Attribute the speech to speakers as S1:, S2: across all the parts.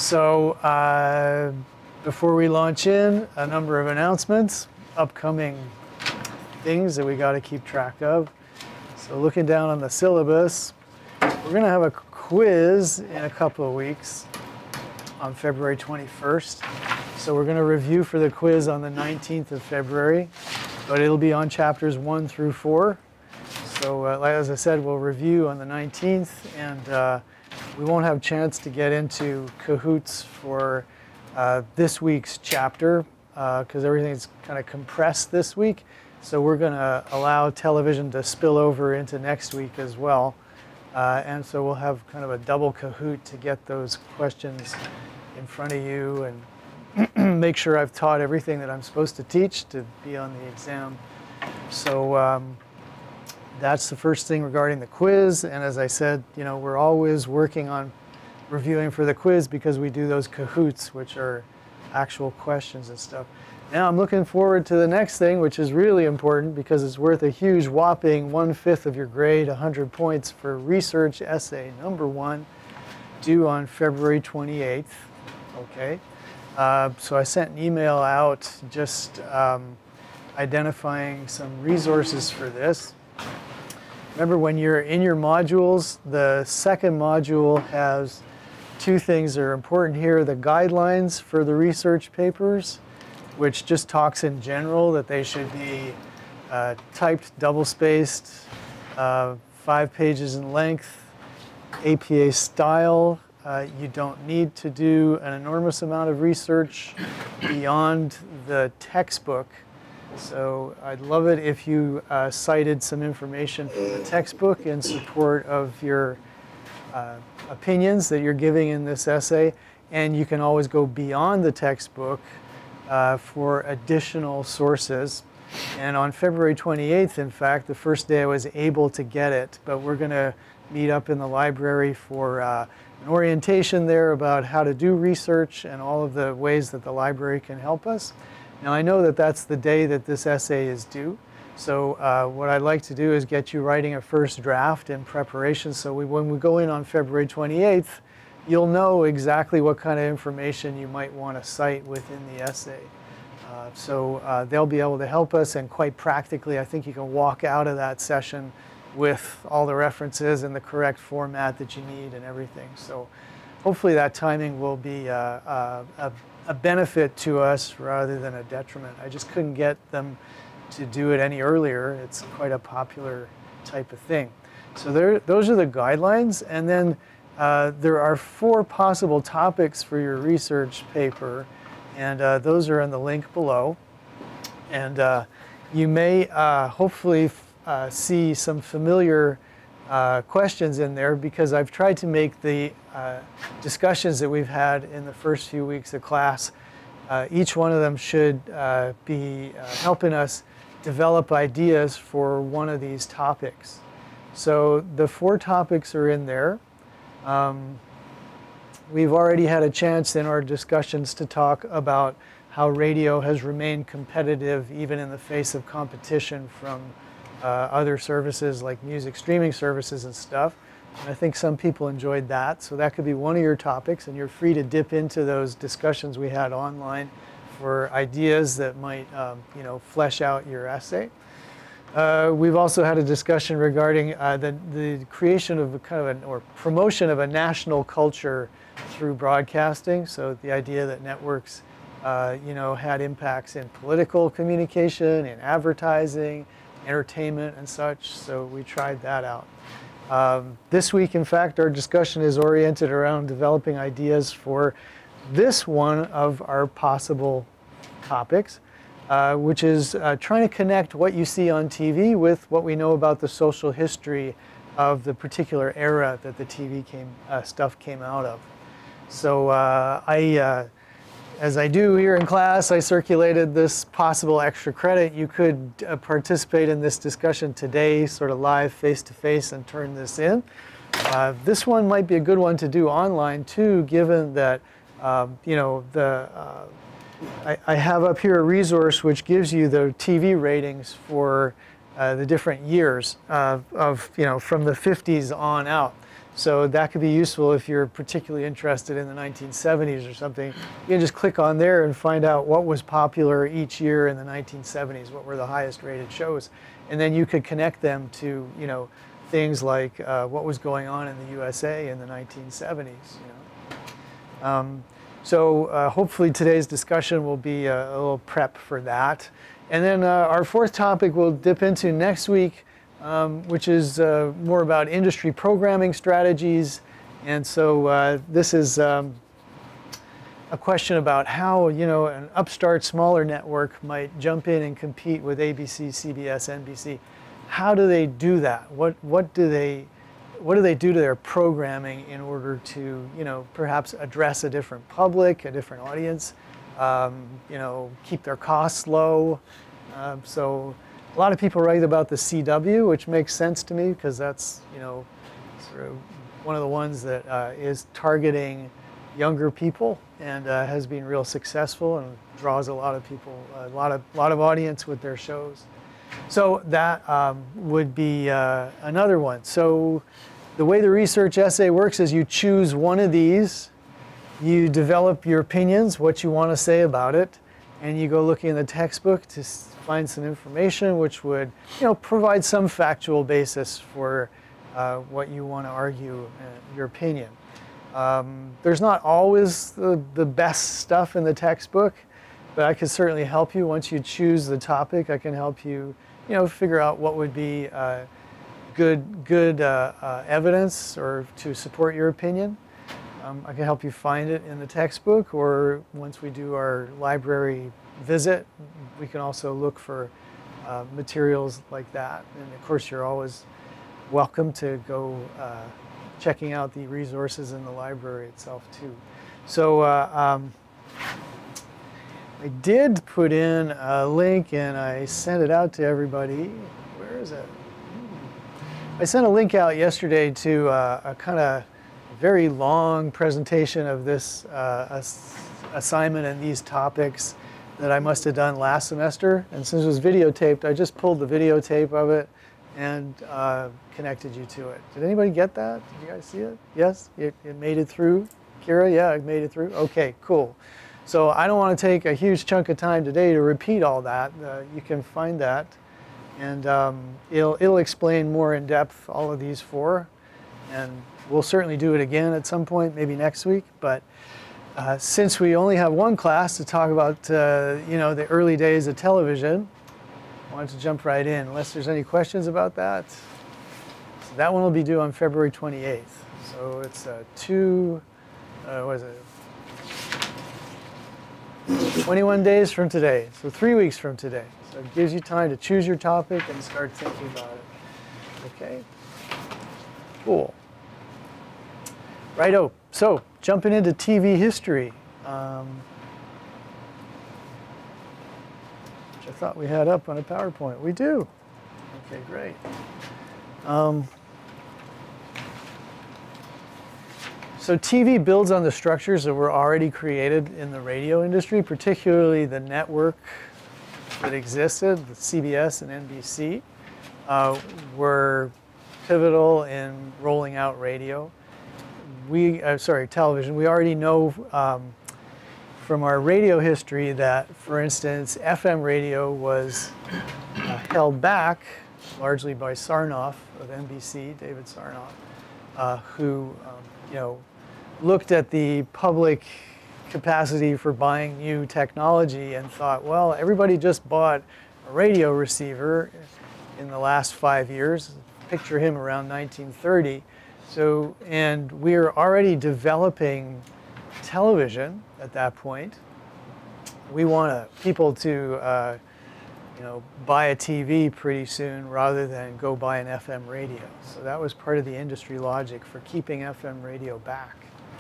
S1: So before we launch in, a number of announcements, upcoming things that we got to keep track of. So looking down on the syllabus, we're going to have a quiz in a couple of weeks on February 21st. So we're going to review for the quiz on the 19th of February, but it'll be on chapters 1 through 4. So as I said, we'll review on the 19th, and we won't have a chance to get into Kahoots for this week's chapter because everything's kind of compressed this week. So we're going to allow television to spill over into next week as well. And so we'll have kind of a double Kahoot to get those questions in front of you and make sure I've taught everything that I'm supposed to teach to be on the exam. So that's the first thing regarding the quiz. And as I said, you know, we're always working on reviewing for the quiz because we do those Kahoots, which are actual questions and stuff. Now I'm looking forward to the next thing, which is really important because it's worth a huge whopping 1/5 of your grade, 100 points for research essay number 1, due on February 28th. Okay. So I sent an email out just identifying some resources for this. Remember, when you're in your modules, the second module has 2 things that are important here: the guidelines for the research papers, which just talks in general that they should be typed, double-spaced, 5 pages in length, APA style. You don't need to do an enormous amount of research beyond the textbook. So I'd love it if you cited some information from the textbook in support of your opinions that you're giving in this essay. And you can always go beyond the textbook for additional sources. And on February 28th, in fact, the first day I was able to get it, but we're going to meet up in the library for an orientation there about how to do research and all of the ways that the library can help us. Now I know that that's the day that this essay is due. So what I'd like to do is get you writing a first draft in preparation so when we go in on February 28th, you'll know exactly what kind of information you might want to cite within the essay. So they'll be able to help us, and quite practically, I think you can walk out of that session with all the references and the correct format that you need and everything. So hopefully that timing will be a benefit to us rather than a detriment. I just couldn't get them to do it any earlier. It's quite a popular type of thing. So those are the guidelines, and then there are 4 possible topics for your research paper, and those are in the link below. And you may hopefully see some familiar questions in there because I've tried to make the discussions that we've had in the first few weeks of class, each one of them should be helping us develop ideas for one of these topics. So the 4 topics are in there. We've already had a chance in our discussions to talk about how radio has remained competitive even in the face of competition from other services like music streaming services and stuff. And I think some people enjoyed that. So that could be one of your topics, and you're free to dip into those discussions we had online for ideas that might you know, flesh out your essay. We've also had a discussion regarding the creation of a kind of or promotion of a national culture through broadcasting. So the idea that networks you know, had impacts in political communication, in advertising, entertainment and such. So we tried that out. This week, in fact, our discussion is oriented around developing ideas for this one of our possible topics, which is trying to connect what you see on TV with what we know about the social history of the particular era that the TV stuff came out of. So as I do here in class, I circulated this possible extra credit. You could participate in this discussion today, sort of live, face-to-face, and turn this in. This one might be a good one to do online too, given that you know, I have up here a resource which gives you the TV ratings for the different years of, you know, from the 50s on out. So that could be useful if you're particularly interested in the 1970s or something. You can just click on there and find out what was popular each year in the 1970s, what were the highest rated shows. And then you could connect them to, you know, things like what was going on in the USA in the 1970s. You know. Hopefully today's discussion will be a little prep for that. And then our fourth topic we'll dip into next week, which is more about industry programming strategies. And so this is a question about how, you know, an upstart smaller network might jump in and compete with ABC, CBS, NBC. How do they do that? What do they do to their programming in order to, you know, perhaps address a different public, a different audience, you know, keep their costs low? So a lot of people write about the CW, which makes sense to me because that's, you know, sort of one of the ones that is targeting younger people and has been real successful and draws a lot of people, a lot of audience with their shows. So that would be another one. So the way the research essay works is you choose one of these, you develop your opinions, what you want to say about it, and you go looking in the textbook to find some information which would, you know, provide some factual basis for what you want to argue, your opinion. There's not always the best stuff in the textbook, but I can certainly help you. Once you choose the topic, I can help you, you know, figure out what would be good evidence or to support your opinion. I can help you find it in the textbook, or once we do our library visit, we can also look for materials like that. And of course, you're always welcome to go checking out the resources in the library itself too. So I did put in a link and I sent it out to everybody. Where is it? I sent a link out yesterday to a kind of very long presentation of this assignment and these topics that I must have done last semester. And since it was videotaped, I just pulled the videotape of it and connected you to it. Did anybody get that? Did you guys see it? Yes? It made it through? Kira, yeah, it made it through? Okay, cool. So I don't want to take a huge chunk of time today to repeat all that. You can find that. And it'll explain more in depth all of these four. And we'll certainly do it again at some point, maybe next week. But since we only have one class to talk about, you know, the early days of television, I wanted to jump right in, unless there's any questions about that. So that one will be due on February 28th. So it's what is it? 21 days from today, so 3 weeks from today. So it gives you time to choose your topic and start thinking about it. Okay? Cool. Righto. So jumping into TV history, which I thought we had up on a PowerPoint. We do. Okay, great. So TV builds on the structures that were already created in the radio industry, particularly the network that existed, the CBS and NBC, were pivotal in rolling out radio. Television. We already know from our radio history that, for instance, FM radio was held back largely by Sarnoff of NBC, David Sarnoff, who you know, looked at the public capacity for buying new technology and thought, well, everybody just bought a radio receiver in the last 5 years. Picture him around 1930. So, and we're already developing television at that point. We want people to, you know, buy a TV pretty soon rather than go buy an FM radio. So that was part of the industry logic for keeping FM radio back.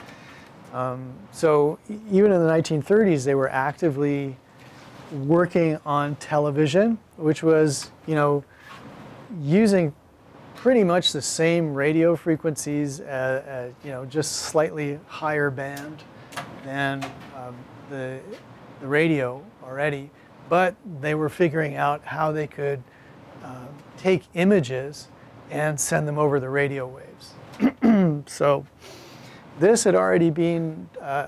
S1: So even in the 1930s, they were actively working on television, which was, you know, using pretty much the same radio frequencies, you know, just slightly higher band than the radio already. But they were figuring out how they could take images and send them over the radio waves. So this had already been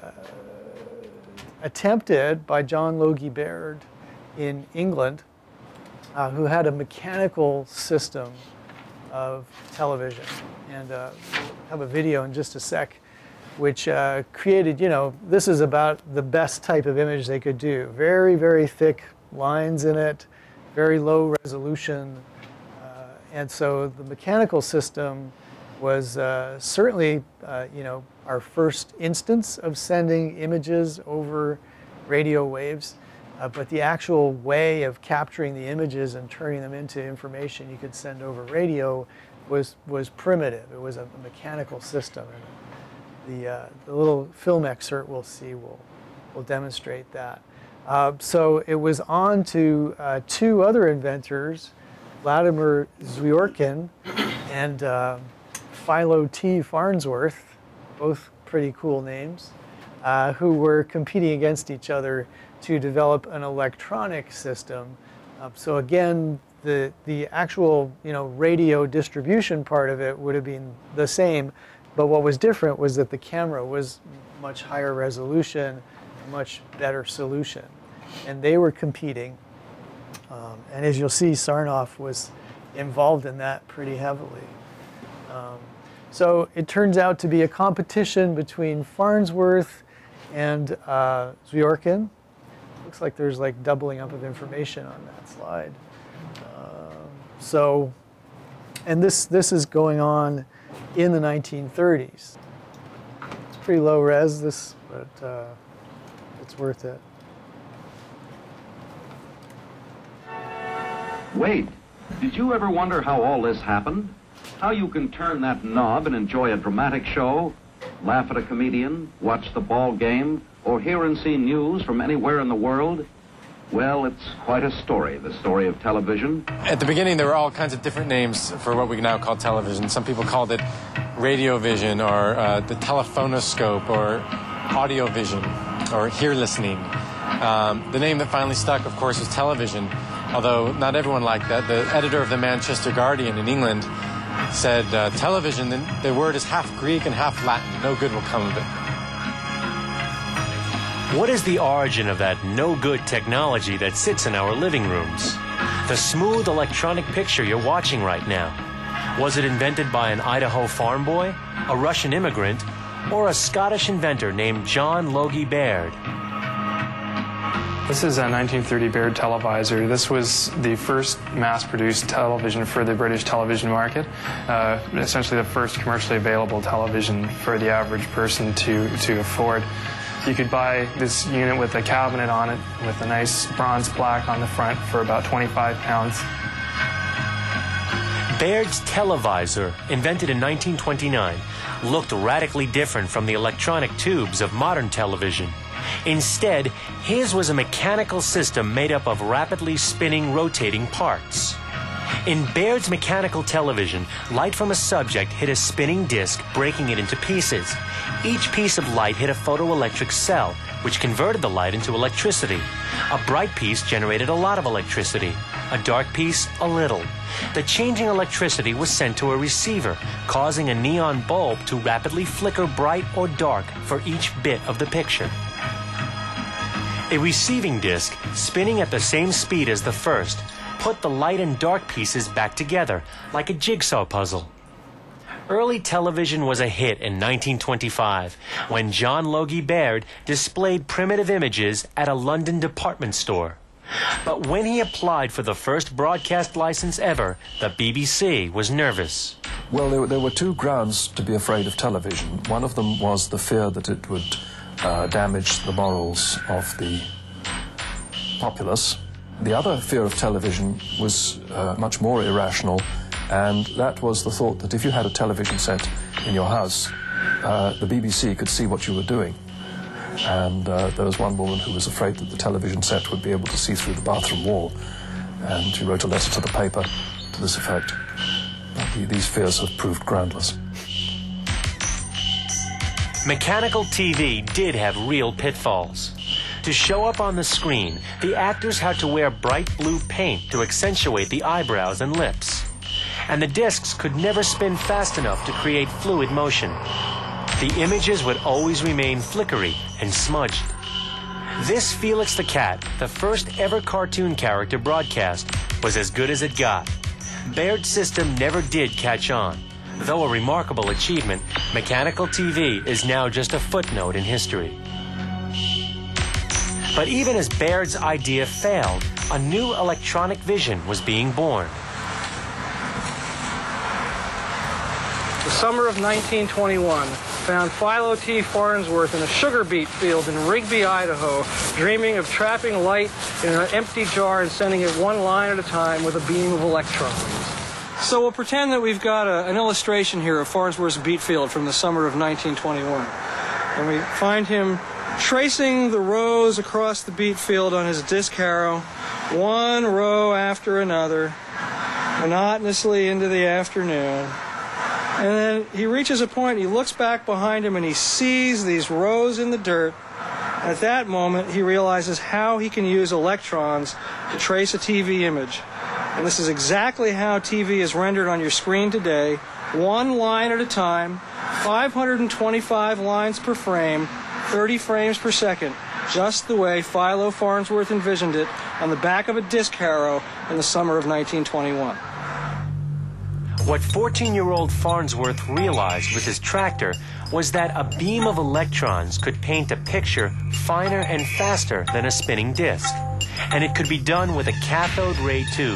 S1: attempted by John Logie Baird in England, who had a mechanical system of television. And we'll have a video in just a sec, which created, this is about the best type of image they could do. Very, very thick lines in it, very low resolution. And so the mechanical system was certainly, our first instance of sending images over radio waves. But the actual way of capturing the images and turning them into information you could send over radio was primitive. It was a mechanical system. And the little film excerpt we'll see will demonstrate that. So it was on to two other inventors, Vladimir Zyorkin and Philo T. Farnsworth, both pretty cool names, who were competing against each other to develop an electronic system. So again, the actual radio distribution part of it would have been the same, but what was different was that the camera was much higher resolution, much better solution, and they were competing. And as you'll see, Sarnoff was involved in that pretty heavily. So it turns out to be a competition between Farnsworth and Zyorkin. Looks like there's like doubling up of information on that slide. And this is going on in the 1930s. It's pretty low res, but it's worth it.
S2: Wait, did you ever wonder how all this happened? How you can turn that knob and enjoy a dramatic show, laugh at a comedian, watch the ball game, or hear and see news from anywhere in the world? Well, it's quite a story, the story of television.
S3: At the beginning, there were all kinds of different names for what we now call television. Some people called it radio vision, or the telephonoscope, or audio vision, or hear listening. The name that finally stuck, of course, was television, although not everyone liked that. The editor of the Manchester Guardian in England said, television, the word is half Greek and half Latin. No good will come of it.
S4: What is the origin of that no-good technology that sits in our living rooms? The smooth electronic picture you're watching right now. Was it invented by an Idaho farm boy, a Russian immigrant, or a Scottish inventor named John Logie Baird?
S5: This is a 1930 Baird televisor. This was the first mass-produced television for the British television market, essentially the first commercially available television for the average person to afford. You could buy this unit with a cabinet on it with a nice bronze plaque on the front for about 25 pounds.
S4: Baird's televisor, invented in 1929, looked radically different from the electronic tubes of modern television. Instead, his was a mechanical system made up of rapidly spinning, rotating parts. In Baird's mechanical television, light from a subject hit a spinning disc, breaking it into pieces. Each piece of light hit a photoelectric cell, which converted the light into electricity. A bright piece generated a lot of electricity. A dark piece, a little. The changing electricity was sent to a receiver, causing a neon bulb to rapidly flicker bright or dark for each bit of the picture. A receiving disc, spinning at the same speed as the first, put the light and dark pieces back together, like a jigsaw puzzle. Early television was a hit in 1925, when John Logie Baird displayed primitive images at a London department store. But when he applied for the first broadcast license ever, the BBC was nervous.
S6: Well, there were two grounds to be afraid of television. One of them was the fear that it would damage the morals of the populace. The other fear of television was much more irrational, and that was the thought that if you had a television set in your house, the BBC could see what you were doing. And there was one woman who was afraid that the television set would be able to see through the bathroom wall, and she wrote a letter to the paper to this effect. But these fears have proved groundless.
S4: Mechanical TV did have real pitfalls. To show up on the screen, the actors had to wear bright blue paint to accentuate the eyebrows and lips. and the discs could never spin fast enough to create fluid motion. The images would always remain flickery and smudged. This Felix the Cat, the first ever cartoon character broadcast, was as good as it got. Baird's system never did catch on. Though a remarkable achievement, mechanical TV is now just a footnote in history. But even as Baird's idea failed, a new electronic vision was being born.
S7: The summer of 1921 found Philo T. Farnsworth in a sugar beet field in Rigby, Idaho, dreaming of trapping light in an empty jar and sending it one line at a time with a beam of electrons. So we'll pretend that we've got an illustration here of Farnsworth's beet field from the summer of 1921. And we find him tracing the rows across the beet field on his disc harrow, one row after another, monotonously into the afternoon. And then he reaches a point, he looks back behind him, and he sees these rows in the dirt. At that moment, he realizes how he can use electrons to trace a TV image. And this is exactly how TV is rendered on your screen today, one line at a time, 525 lines per frame, 30 frames per second, just the way Philo Farnsworth envisioned it on the back of a disc harrow in the summer of 1921.
S4: What 14-year-old Farnsworth realized with his tractor was that a beam of electrons could paint a picture finer and faster than a spinning disc. And it could be done with a cathode ray tube.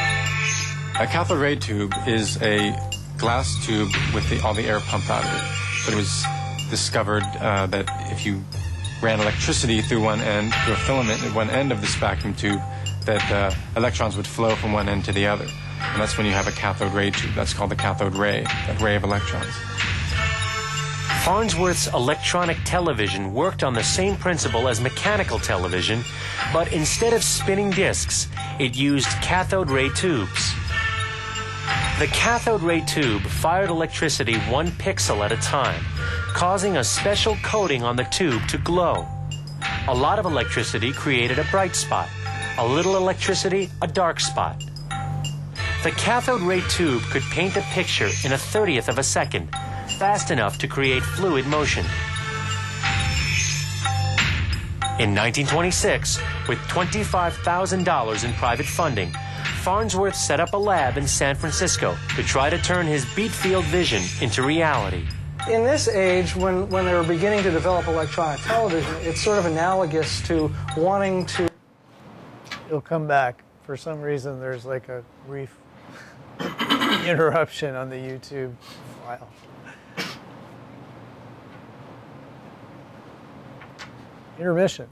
S3: A cathode ray tube is a glass tube with all the air pumped out of it. But it was discovered that if you ran electricity through one end, through a filament at one end of this vacuum tube, that electrons would flow from one end to the other. And that's when you have a cathode ray tube. That's called the cathode ray, that ray of electrons.
S4: Farnsworth's electronic television worked on the same principle as mechanical television, but instead of spinning discs, it used cathode ray tubes. The cathode ray tube fired electricity 1 pixel at a time, causing a special coating on the tube to glow. A lot of electricity created a bright spot. A little electricity, a dark spot. The cathode ray tube could paint a picture in 1/30th of a second, fast enough to create fluid motion. In 1926, with $25,000 in private funding, Farnsworth set up a lab in San Francisco to try to turn his beet field vision into reality.
S7: In this age, when they were beginning to develop electronic television, it's sort of analogous to wanting to...
S1: You'll come back. For some reason, there's like a brief interruption on the YouTube file. Intermission.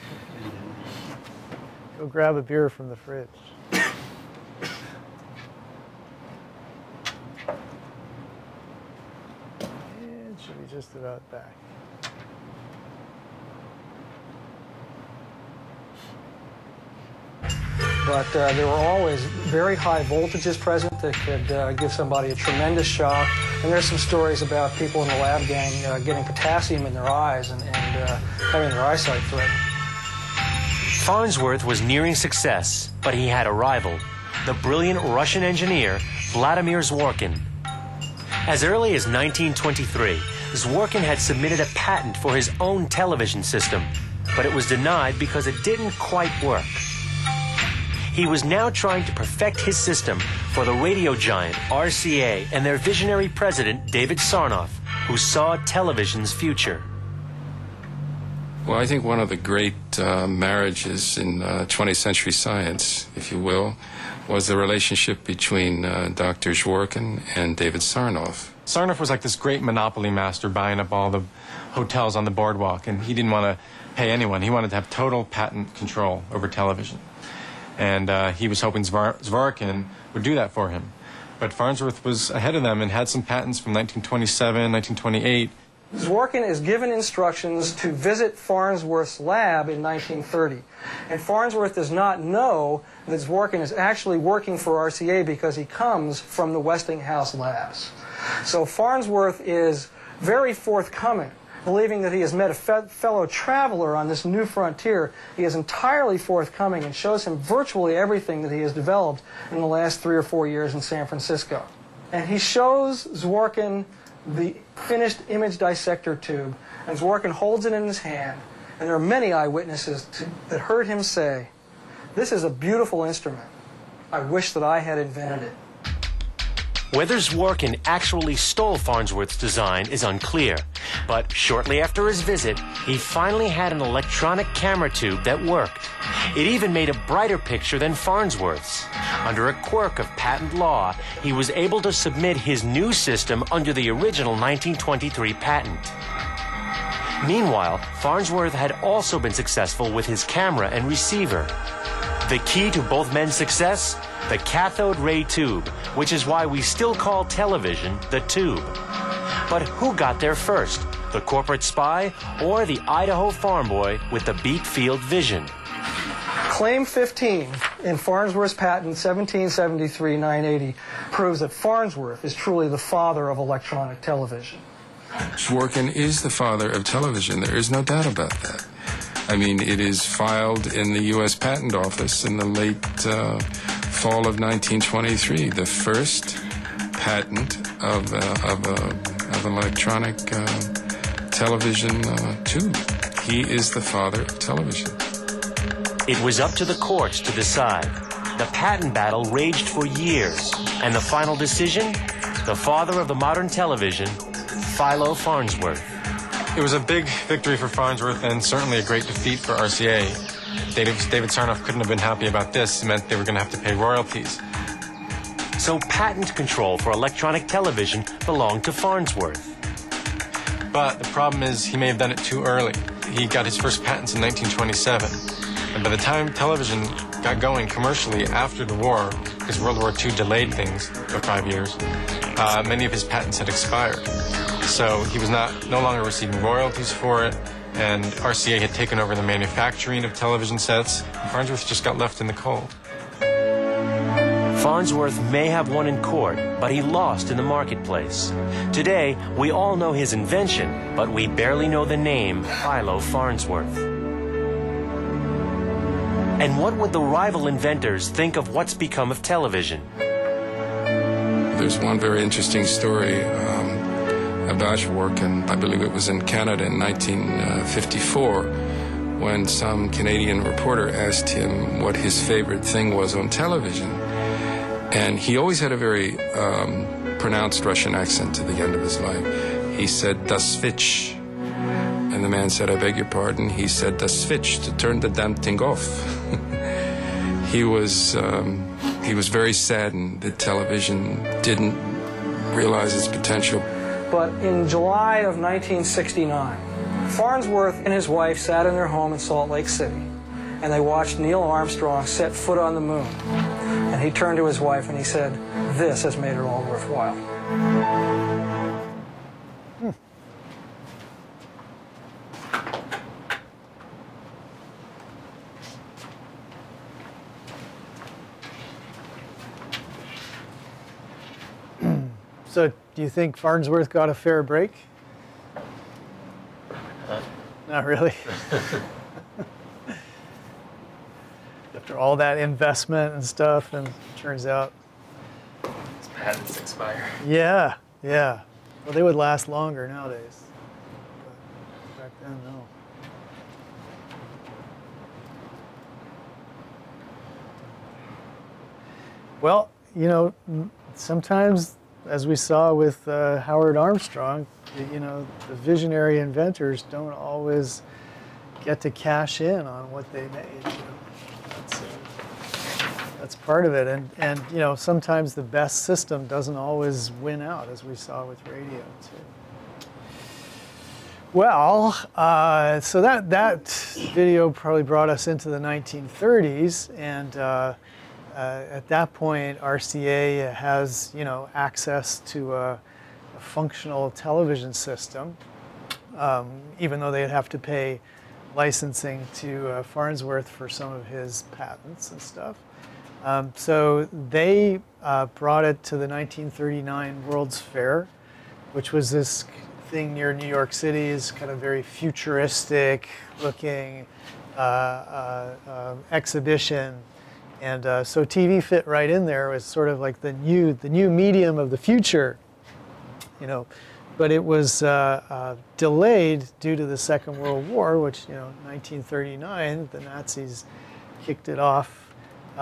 S1: Go grab a beer from the fridge. It should be just about back.
S7: But there were always very high voltages present that could give somebody a tremendous shock. And there's some stories about people in the lab gang getting potassium in their eyes and having their eyesight threatened.
S4: Farnsworth was nearing success, but he had a rival, the brilliant Russian engineer Vladimir Zworykin. As early as 1923, Zworykin had submitted a patent for his own television system, but it was denied because it didn't quite work. He was now trying to perfect his system for the radio giant RCA and their visionary president, David Sarnoff, who saw television's future.
S8: Well, I think one of the great marriages in 20th century science, if you will, was the relationship between Dr. Zworykin and David Sarnoff.
S3: Sarnoff was like this great monopoly master buying up all the hotels on the boardwalk, and he didn't want to pay anyone. He wanted to have total patent control over television. And he was hoping Zworykin would do that for him. But Farnsworth was ahead of them and had some patents from 1927, 1928.
S7: Zworykin is given instructions to visit Farnsworth's lab in 1930. And Farnsworth does not know that Zworykin is actually working for RCA because he comes from the Westinghouse labs. So Farnsworth is very forthcoming believing that he has met a fellow traveler on this new frontier, he is entirely forthcoming and shows him virtually everything that he has developed in the last 3 or 4 years in San Francisco. And he shows Zworykin the finished image dissector tube, and Zworykin holds it in his hand, and there are many eyewitnesses that heard him say, "This is a beautiful instrument. I wish that I had invented it."
S4: Whether Zworykin actually stole Farnsworth's design is unclear, but shortly after his visit, he finally had an electronic camera tube that worked. It even made a brighter picture than Farnsworth's. Under a quirk of patent law, he was able to submit his new system under the original 1923 patent. Meanwhile, Farnsworth had also been successful with his camera and receiver. The key to both men's success? The cathode ray tube, which is why we still call television the tube. But who got there first, the corporate spy or the Idaho farm boy with the beat field vision?
S7: Claim 15 in Farnsworth's patent 1773-980 proves that Farnsworth is truly the father of electronic television.
S8: Zworykin is the father of television. There is no doubt about that. I mean, it is filed in the U.S. Patent Office in the late fall of 1923, the first patent of an electronic television tube. He is the father of television.
S4: It was up to the courts to decide. The patent battle raged for years, and the final decision? The father of the modern television, Philo Farnsworth.
S3: It was a big victory for Farnsworth and certainly a great defeat for RCA. David Sarnoff couldn't have been happy about this. It meant they were going to have to pay royalties.
S4: So patent control for electronic television belonged to Farnsworth.
S3: But the problem is he may have done it too early. He got his first patents in 1927. And by the time television got going commercially after the war, because World War II delayed things for 5 years, many of his patents had expired. So he was no longer receiving royalties for it, and RCA had taken over the manufacturing of television sets. Farnsworth just got left in the cold.
S4: Farnsworth may have won in court, but he lost in the marketplace. Today, we all know his invention, but we barely know the name Philo Farnsworth. And what would the rival inventors think of what's become of television?
S8: There's one very interesting story about Zworykin. I believe it was in Canada in 1954, when some Canadian reporter asked him what his favorite thing was on television. And he always had a very pronounced Russian accent to the end of his life. He said, "Das switch." And the man said, "I beg your pardon?" He said, "Das switch, to turn the damn thing off." He was very saddened that television didn't realize its potential.
S7: But in July of 1969, Farnsworth and his wife sat in their home in Salt Lake City, and they watched Neil Armstrong set foot on the moon. And he turned to his wife and he said, "This has made it all worthwhile."
S1: So, do you think Farnsworth got a fair break? Not really. After all that investment and stuff, and it turns out
S9: His patents expire.
S1: yeah. Well, they would last longer nowadays. But back then, no. Well, you know, sometimes, as we saw with Howard Armstrong, you know, the visionary inventors don't always get to cash in on what they made. You know? That's part of it, and you know, sometimes the best system doesn't always win out, as we saw with radio too. Well, so that video probably brought us into the 1930s, and at that point, RCA has, you know, access to a functional television system, even though they'd have to pay licensing to Farnsworth for some of his patents and stuff. So they brought it to the 1939 World's Fair, which was this thing near New York City is kind of very futuristic looking exhibition. And so TV fit right in there. It was sort of like the new medium of the future, you know. But it was delayed due to the Second World War, which, you know, 1939, the Nazis kicked it off.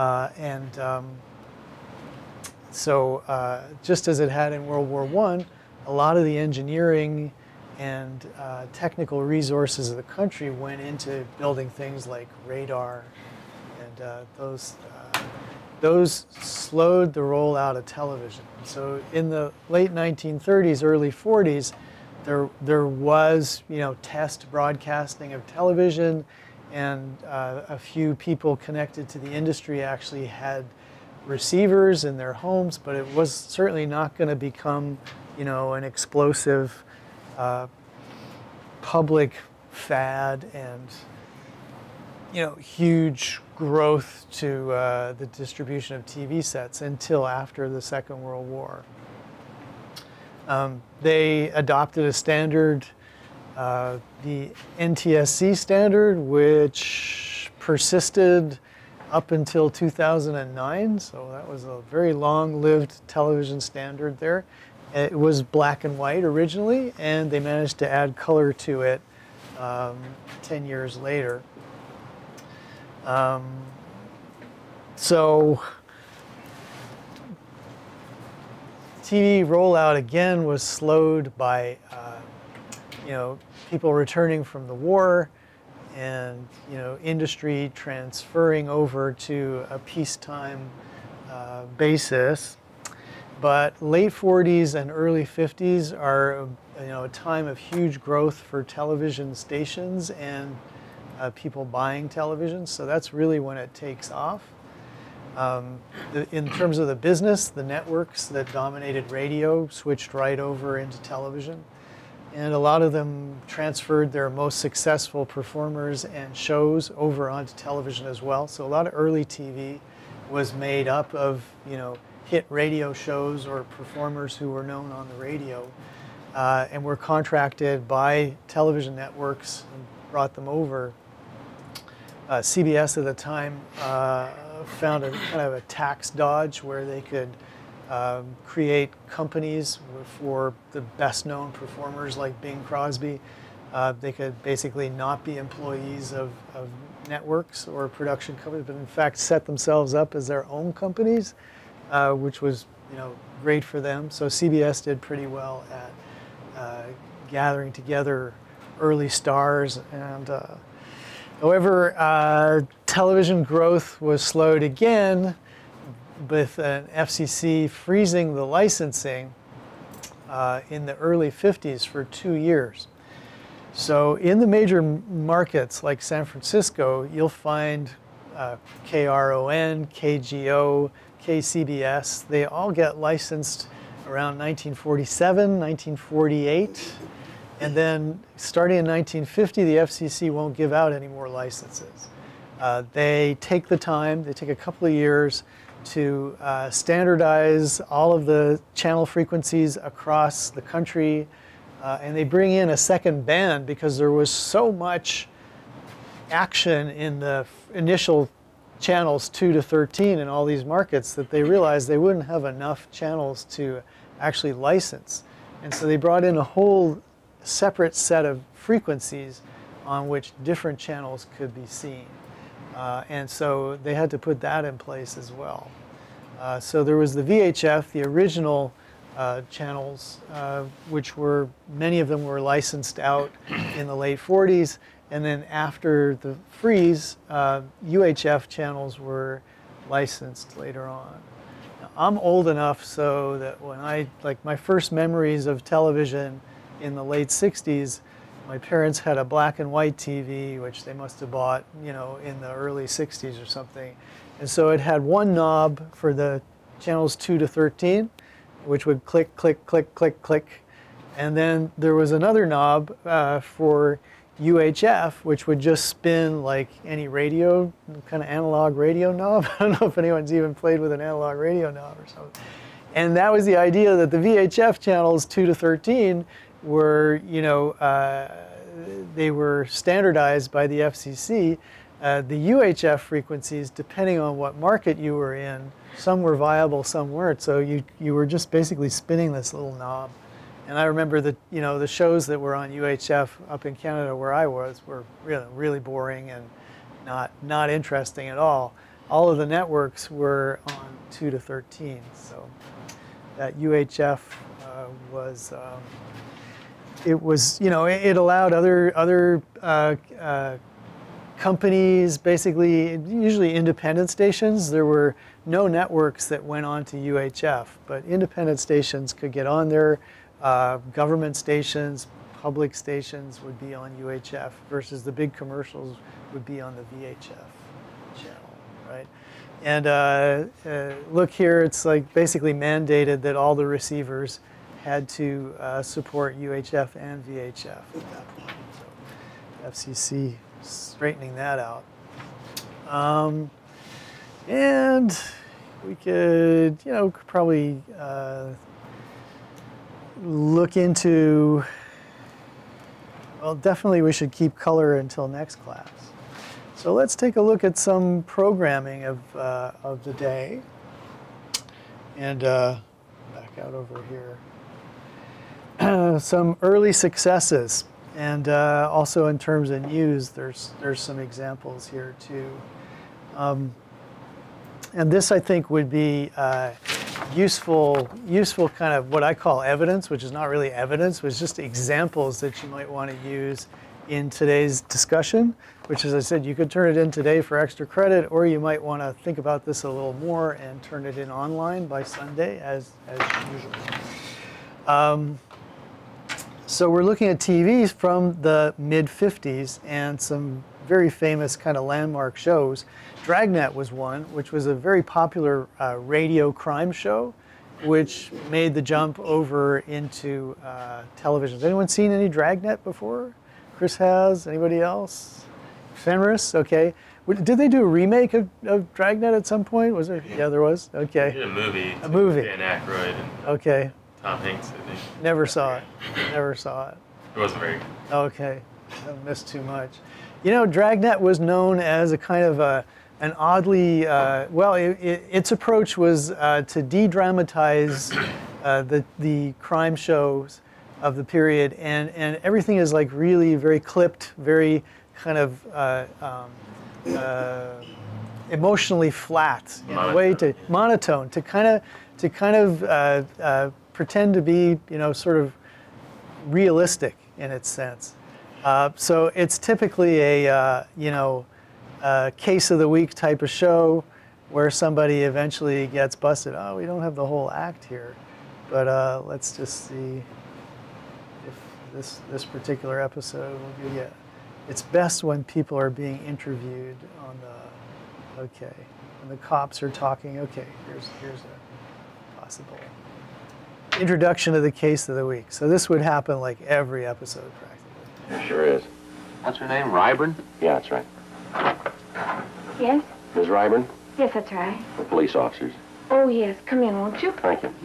S1: So just as it had in World War I, a lot of the engineering and technical resources of the country went into building things like radar, and those slowed the rollout of television. So in the late 1930s, early 40s, there was, you know, test broadcasting of television, and a few people connected to the industry actually had receivers in their homes, but it was certainly not going to become, you know, an explosive public fad and, you know, huge growth to the distribution of TV sets until after the Second World War. They adopted a standard, the NTSC standard, which persisted up until 2009. So that was a very long-lived television standard there. It was black and white originally, and they managed to add color to it 10 years later. So TV rollout again was slowed by you know, people returning from the war, and, you know, industry transferring over to a peacetime basis. But late 40s and early 50s are, you know, a time of huge growth for television stations and people buying television. So that's really when it takes off. In terms of the business, the networks that dominated radio switched right over into television. And a lot of them transferred their most successful performers and shows over onto television as well. So a lot of early TV was made up of, you know, hit radio shows or performers who were known on the radio, and were contracted by television networks and brought them over. CBS at the time found a kind of a tax dodge where they could create companies for the best known performers like Bing Crosby. They could basically not be employees of networks or production companies, but in fact set themselves up as their own companies, which was, you know, great for them. So CBS did pretty well at gathering together early stars. And however, television growth was slowed again with an FCC freezing the licensing in the early 50s for 2 years. So in the major markets like San Francisco, you'll find KRON, KGO, KCBS. They all get licensed around 1947, 1948. And then starting in 1950, the FCC won't give out any more licenses. They take the time, they take a couple of years to standardize all of the channel frequencies across the country, and they bring in a second band because there was so much action in the initial channels 2 to 13 in all these markets that they realized they wouldn't have enough channels to actually license. And so they brought in a whole separate set of frequencies on which different channels could be seen. And so they had to put that in place as well. So there was the VHF, the original channels, which were, many of them were licensed out in the late 40s. And then after the freeze, UHF channels were licensed later on. Now, I'm old enough so that when like my first memories of television in the late 60s, my parents had a black and white TV, which they must have bought, you know, in the early 60s or something. And so it had one knob for the channels 2 to 13, which would click, click, click, click, click. And then there was another knob for UHF, which would just spin like any radio, kind of analog radio knob. I don't know if anyone's even played with an analog radio knob or something. And that was the idea, that the VHF channels 2 to 13 were, you know, they were standardized by the FCC. The UHF frequencies, depending on what market you were in, some were viable, some weren't. So you were just basically spinning this little knob. And I remember that, you know, the shows that were on UHF up in Canada where I was were really boring and not interesting at all. All of the networks were on 2 to 13. So that UHF was, it was, you know, it allowed other companies, basically, usually independent stations. There were no networks that went on to UHF, but independent stations could get on there. Government stations, public stations would be on UHF versus the big commercials would be on the VHF channel, right? And look here, it's like basically mandated that all the receivers had to support UHF and VHF at that point. So FCC straightening that out. And we could, you know, probably look into, well, definitely we should keep color until next class. So let's take a look at some programming of the day. And back out over here. Some early successes. And also in terms of news, there's some examples here too. And this, I think, would be useful kind of what I call evidence, which is not really evidence, but it's just examples that you might want to use in today's discussion, which, as I said, you could turn it in today for extra credit, or you might want to think about this a little more and turn it in online by Sunday, as usual. So we're looking at TVs from the mid-50s and some very famous kind of landmark shows. Dragnet was one, which was a very popular radio crime show, which made the jump over into television. Has anyone seen any Dragnet before? Chris has. Anybody else? Fenris? Okay. Did they do a remake of Dragnet at some point? Was there? Yeah, there was. Okay.
S9: They did a movie.
S1: A movie.
S9: Dan Aykroyd and
S1: okay.
S9: Tom Hanks, I think.
S1: Never saw it. Never saw it.
S9: It wasn't very good.
S1: Okay. I missed too much. You know, Dragnet was known as a kind of an oddly, well, its approach was to de-dramatize the crime shows of the period, and everything is like really very clipped, very kind of emotionally flat in a way, to monotone, to kind of pretend to be, you know, sort of realistic in its sense. So it's typically a you know, case of the week type of show where somebody eventually gets busted. Oh, we don't have the whole act here, but let's just see if this particular episode will be. It's best when people are being interviewed on the, okay, when the cops are talking. Okay, here's a possible introduction to the case of the week. So this would happen like every episode practically.
S10: It sure is. What's her name, Ryburn? Yeah, that's right.
S11: Yes?
S10: Ms. Ryburn?
S11: Yes, that's right.
S10: The police officers.
S11: Oh, yes. Come in, won't you?
S10: Thank you.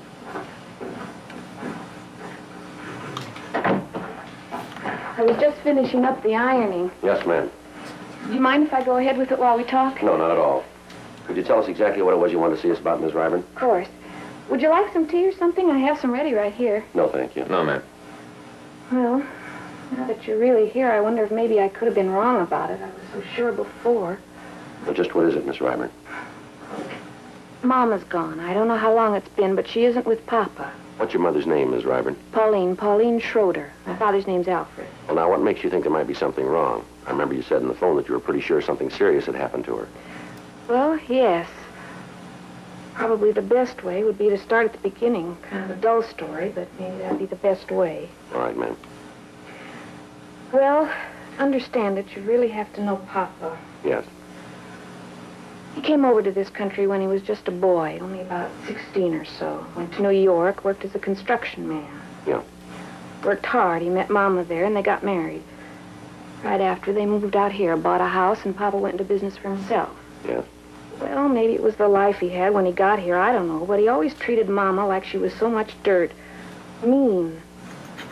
S11: I was just finishing up the ironing.
S10: Yes, ma'am.
S11: Do you mind if I go ahead with it while we talk?
S10: No, not at all. Could you tell us exactly what it was you wanted to see us about, Ms. Ryburn?
S11: Of course. Would you like some tea or something? I have some ready right here.
S10: No, thank you. No, ma'am.
S11: Well, now that you're really here, I wonder if maybe I could have been wrong about it. I was so sure before.
S10: Well, just what is it, Miss Ryburn?
S11: Mama's gone. I don't know how long it's been, but she isn't with Papa.
S10: What's your mother's name, Miss Ryburn?
S11: Pauline Schroeder. My father's name's Alfred.
S10: Well, now, what makes you think there might be something wrong? I remember you said on the phone that you were pretty sure something serious had happened to her.
S11: Well, yes. Probably the best way would be to start at the beginning. Kind of a dull story, but maybe that'd be the best way.
S10: All right, ma'am.
S11: Well, understand that you really have to know Papa.
S10: Yes.
S11: He came over to this country when he was just a boy, only about 16 or so. Went to New York, worked as a construction man.
S10: Yeah.
S11: Worked hard. He met Mama there, and they got married. Right after, they moved out here, bought a house, and Papa went into business for himself.
S10: Yes.
S11: Well, maybe it was the life he had when he got here, I don't know. But he always treated Mama like she was so much dirt. Mean.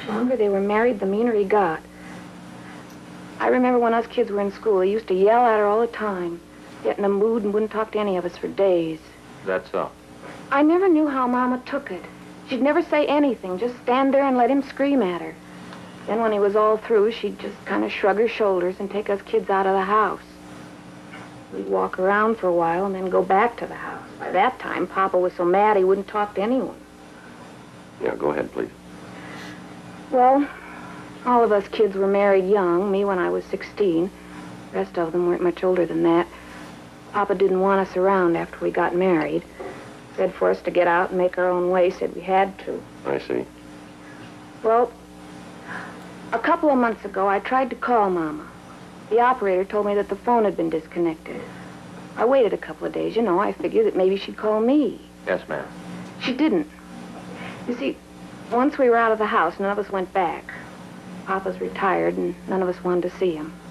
S11: The longer they were married, the meaner he got. I remember when us kids were in school, he used to yell at her all the time, get in a mood and wouldn't talk to any of us for days.
S10: That's so.
S11: I never knew how Mama took it. She'd never say anything, just stand there and let him scream at her. Then when he was all through, she'd just kind of shrug her shoulders and take us kids out of the house. We'd walk around for a while and then go back to the house. By that time, Papa was so mad he wouldn't talk to anyone.
S10: Yeah, go ahead, please.
S11: Well, all of us kids were married young, me when I was 16. The rest of them weren't much older than that. Papa didn't want us around after we got married. Said for us to get out and make our own way, said we had to.
S10: I see.
S11: Well, a couple of months ago, I tried to call Mama. The operator told me that the phone had been disconnected. I waited a couple of days, you know. I figured that maybe she'd call me.
S10: Yes, ma'am.
S11: She didn't. You see, once we were out of the house, none of us went back. Papa's retired, and none of us wanted to see him.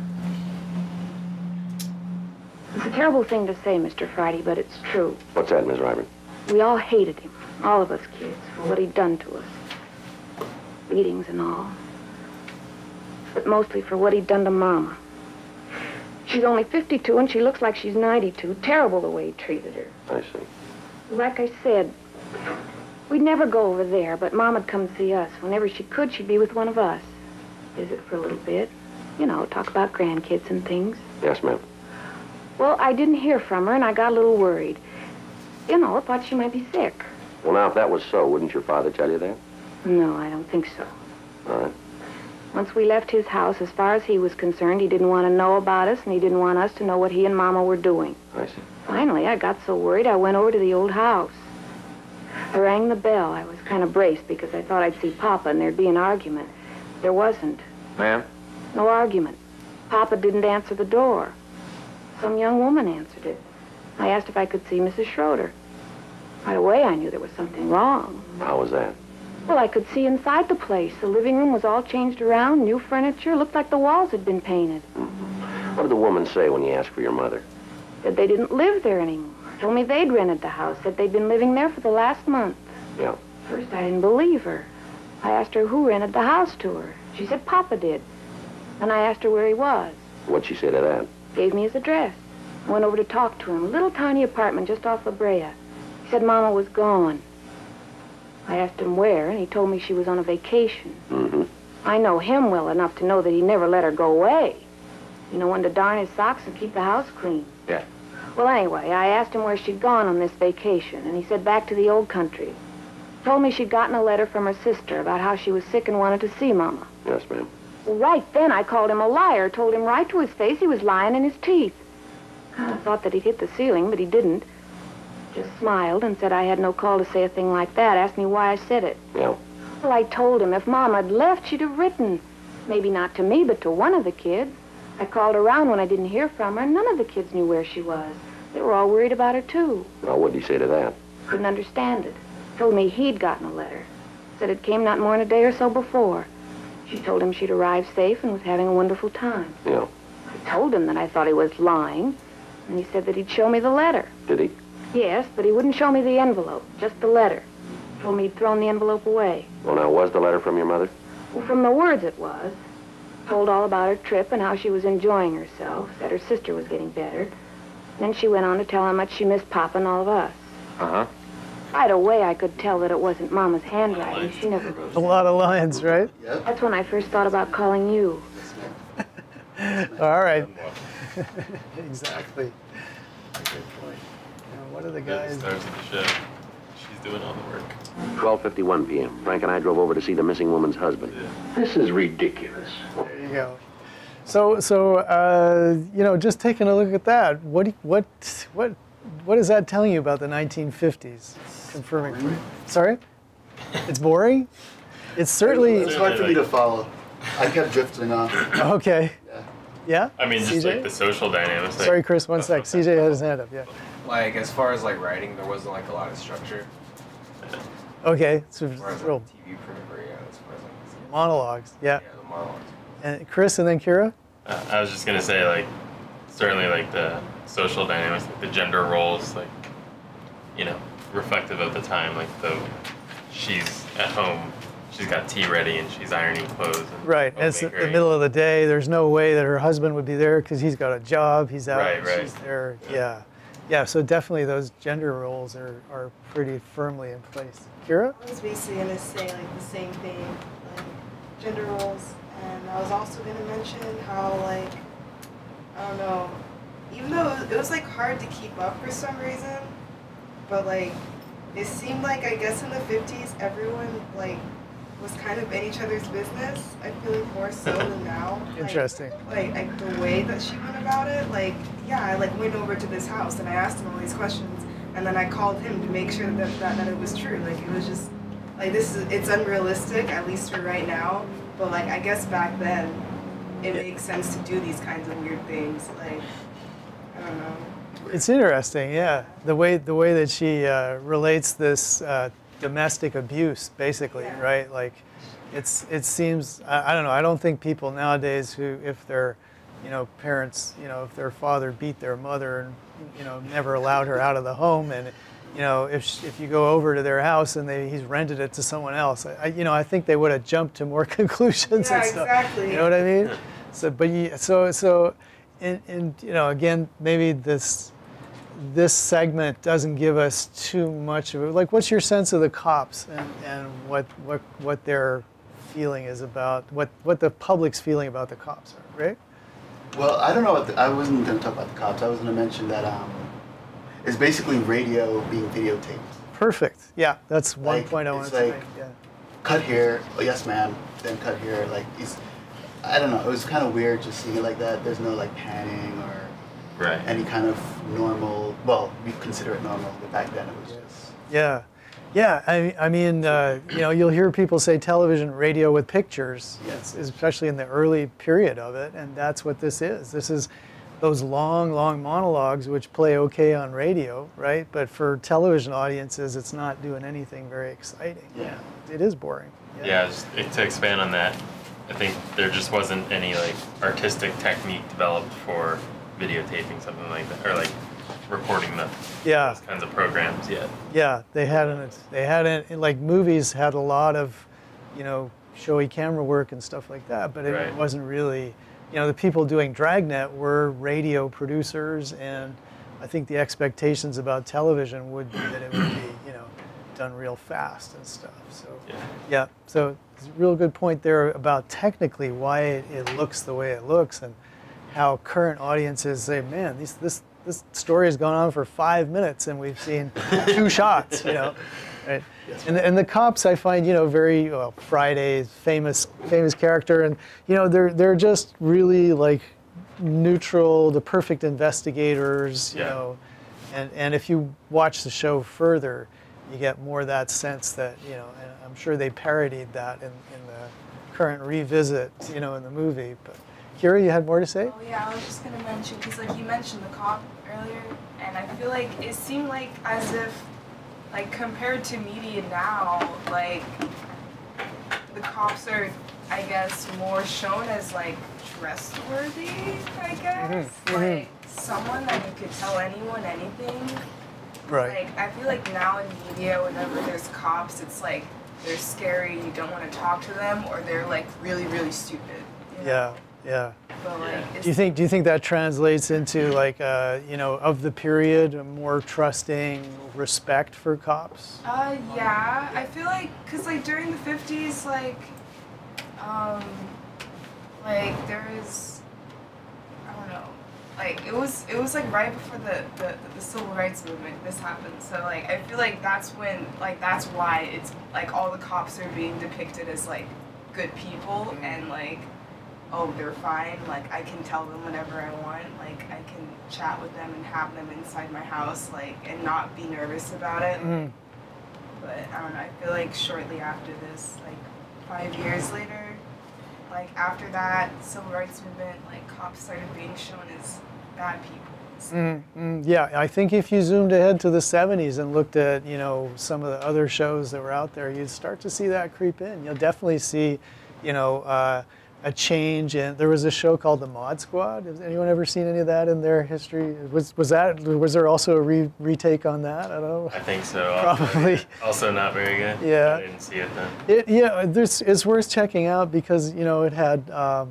S11: It's a terrible thing to say, Mr. Friday, but it's true.
S10: What's that, Miss Ryburn?
S11: We all hated him, all of us kids, for what he'd done to us. Beatings and all. But mostly for what he'd done to Mama. She's only 52, and she looks like she's 92. Terrible the way he treated her.
S10: I see.
S11: Like I said, we'd never go over there, but Mom'd come see us. Whenever she could, she'd be with one of us. Visit for a little bit. You know, talk about grandkids and things.
S10: Yes, ma'am.
S11: Well, I didn't hear from her, and I got a little worried. You know, I thought she might be sick.
S10: Well, now, if that was so, wouldn't your father tell you that?
S11: No, I don't think so.
S10: All right.
S11: Once we left his house, as far as he was concerned, he didn't want to know about us, and he didn't want us to know what he and Mama were doing.
S10: I see.
S11: Finally, I got so worried, I went over to the old house. I rang the bell. I was kind of braced because I thought I'd see Papa and there'd be an argument. There wasn't.
S10: Ma'am?
S11: No argument. Papa didn't answer the door. Some young woman answered it. I asked if I could see Mrs. Schroeder. Right away, I knew there was something wrong.
S10: How was that?
S11: Well, I could see inside the place. The living room was all changed around, new furniture, looked like the walls had been painted.
S10: What did the woman say when you asked for your mother?
S11: Said they didn't live there anymore. Told me they'd rented the house. Said they'd been living there for the last month.
S10: Yeah.
S11: First, I didn't believe her. I asked her who rented the house to her. She said Papa did. And I asked her where he was.
S10: What'd she say to that?
S11: Gave me his address. I went over to talk to him. A little tiny apartment just off La Brea. He said Mama was gone. I asked him where, and he told me she was on a vacation.
S10: Mm-hmm.
S11: I know him well enough to know that he never let her go away. You know when to darn his socks and keep the house clean.
S10: Yeah.
S11: Well, anyway, I asked him where she'd gone on this vacation, and he said back to the old country. Told me she'd gotten a letter from her sister about how she was sick and wanted to see Mama.
S10: Yes, ma'am.
S11: Well, right then I called him a liar, told him right to his face he was lying in his teeth. I thought that he'd hit the ceiling, but he didn't. Just smiled and said I had no call to say a thing like that, asked me why I said it.
S10: Yeah.
S11: Well, I told him if Mama had left, she'd have written. Maybe not to me, but to one of the kids. I called around when I didn't hear from her, and none of the kids knew where she was. They were all worried about her, too.
S10: Well, what'd he say to that?
S11: Couldn't understand it. Told me he'd gotten a letter. Said it came not more than a day or so before. She told him she'd arrived safe and was having a wonderful time.
S10: Yeah.
S11: I told him that I thought he was lying, and he said that he'd show me the letter.
S10: Did he?
S11: Yes, but he wouldn't show me the envelope, just the letter. Told me he'd thrown the envelope away.
S10: Well, now, was the letter from your mother?
S11: Well, from the words it was. Told all about her trip and how she was enjoying herself. Said her sister was getting better. Then she went on to tell how much she missed Papa and all of us.
S10: Uh-huh.
S11: Right away, I could tell that it wasn't Mama's handwriting. She never wrote.
S1: A lot of lines, right?
S11: That's when I first thought about calling you.
S1: All right. Exactly. Good point. Now, what are the guys?
S9: Stars of the show. She's doing all the work.
S10: 12:51 p.m. Frank and I drove over to see the missing woman's husband. This is ridiculous.
S1: There you go. So, you know, just taking a look at that, what is that telling you about the 1950s? Confirming. For you. Sorry? It's boring? It's certainly...
S12: It's hard for me to follow. I kept drifting off.
S1: Okay. Yeah?
S9: I mean, just
S1: CJ?
S9: like the social dynamics. Like,
S1: Sorry, Chris, one sec. CJ had his hand up, yeah.
S13: Like, as far as, like, writing, there wasn't, like, a lot of structure.
S1: Okay. So,
S13: As far as,
S1: real
S13: like, TV print, yeah, as far as, like,
S1: monologues, yeah.
S13: yeah, the monologues.
S1: And Chris and then Kira?
S9: I was just gonna say, like, certainly, like, the social dynamics, like the gender roles, like, you know, reflective of the time. Like, she's at home she's got tea ready and she's ironing clothes. And
S1: Right. And it's the middle of the day. There's no way that her husband would be there because he's got a job. He's out.
S9: Right, right.
S1: She's there. Yeah. Yeah. So definitely those gender roles are pretty firmly in place. Kira?
S14: I was basically going to say like the same thing, like gender roles. And I was also going to mention how like, I don't know, even though it was like hard to keep up for some reason, but like it seemed like I guess in the 50s everyone like was kind of in each other's business. I feel like more so than now.
S1: Interesting.
S14: Like the way that she went about it, like yeah, I like went over to this house and I asked him all these questions and then I called him to make sure that it was true. Like it was just like it's unrealistic, at least for right now. But like I guess back then it makes sense to do these kinds of weird things. Like I don't know.
S1: It's interesting, yeah. The way that she relates this domestic abuse, basically,
S14: Yeah.
S1: right? Like, it seems I don't know. I don't think people nowadays who, if their, parents, if their father beat their mother and never allowed her out of the home, and if you go over to their house and he's rented it to someone else, I think they would have jumped to more conclusions
S14: Yeah,
S1: and stuff.
S14: exactly.
S1: You know what I mean? So, but and again, maybe this segment doesn't give us too much of it. Like, what's your sense of the cops and what their feeling is about, what the public's feeling about the cops are, right?
S12: Well, I don't know I wasn't going to talk about the cops. I was going to mention that it's basically radio being videotaped.
S1: Perfect. Yeah, that's one point I wanted to make. Yeah.
S12: Cut here, oh, yes ma'am, then cut here. Like, I don't know, it was kind of weird just seeing it like that. There's no like panning or any kind of normal, well, we consider it normal, but back then it was just.
S1: Yeah. Yeah, I mean, you'll hear people say television, radio with pictures, especially in the early period of it, and that's what this is. This is those long, long monologues which play okay on radio, right? But for television audiences, it's not doing anything very exciting.
S12: Yeah.
S1: It is boring.
S9: Yeah, to expand on that, I think there just wasn't any like artistic technique developed for videotaping something like that, or like recording those kinds of programs yet.
S1: Yeah, they hadn't like movies had a lot of, showy camera work and stuff like that, but it wasn't really, the people doing Dragnet were radio producers, and I think the expectations about television would be that it would be, done real fast and stuff. So yeah, so it's a real good point there about technically why it looks the way it looks, and how current audiences say, man, this story has gone on for 5 minutes and we've seen 2 shots, right? And the cops, I find, very Friday's famous character, and they're just really like neutral, the perfect investigators, and if you watch the show further, you get more of that sense that, and I'm sure they parodied that in the current revisit, in the movie. But Kira, you had more to say?
S14: Oh yeah, I was just gonna mention, because like you mentioned the cop earlier, and I feel like it seemed like as if, like compared to media now, like the cops are, I guess, more shown as like trustworthy, I guess. Like someone that you could tell anyone anything.
S1: Right.
S14: Like I feel like now in media, whenever there's cops, it's like they're scary, you don't want to talk to them, or they're like really, really stupid.
S1: Yeah.
S14: But like,
S1: Do you think that translates into like of the period, a more trusting respect for cops?
S14: Yeah, I feel like, cause like during the 50s, like there is, I don't know, like it was like right before the civil rights movement this happened. So like I feel like that's when, like that's why it's like all the cops are being depicted as like good people, and like, oh, they're fine, like I can tell them whatever I want, like I can chat with them and have them inside my house, like, and not be nervous about it. But I don't know, I feel like shortly after this, like 5 years later, like after that civil rights movement, like cops started being shown as bad people.
S1: Yeah, I think if you zoomed ahead to the 70s and looked at, some of the other shows that were out there, you'd start to see that creep in. You'll definitely see, a change. And there was a show called The Mod Squad. Has anyone ever seen any of that in their history? Was there also a retake on that? I don't know.
S9: I think so.
S1: Probably.
S9: Also not very good.
S1: Yeah.
S9: I didn't see it then.
S1: It's worth checking out because it had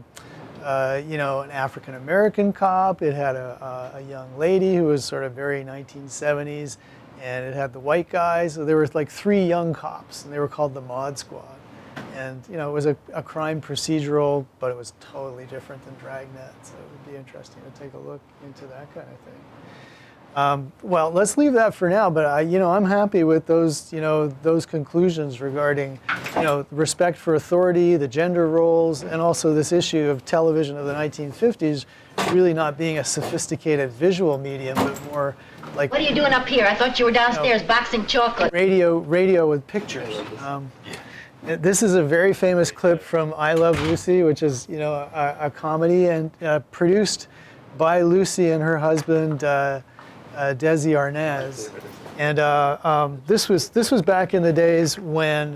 S1: an African American cop. It had a young lady who was sort of very 1970s, and it had the white guys. So there were like 3 young cops, and they were called the Mod Squad. And it was a crime procedural, but it was totally different than Dragnet. So it would be interesting to take a look into that kind of thing. Well, let's leave that for now. But I'm happy with those conclusions regarding respect for authority, the gender roles, and also this issue of television of the 1950s really not being a sophisticated visual medium, but more like.
S15: What are you doing up here? I thought you were downstairs boxing chocolate.
S1: Radio with pictures. This is a very famous clip from I Love Lucy, which is a comedy and produced by Lucy and her husband Desi Arnaz. And this was back in the days when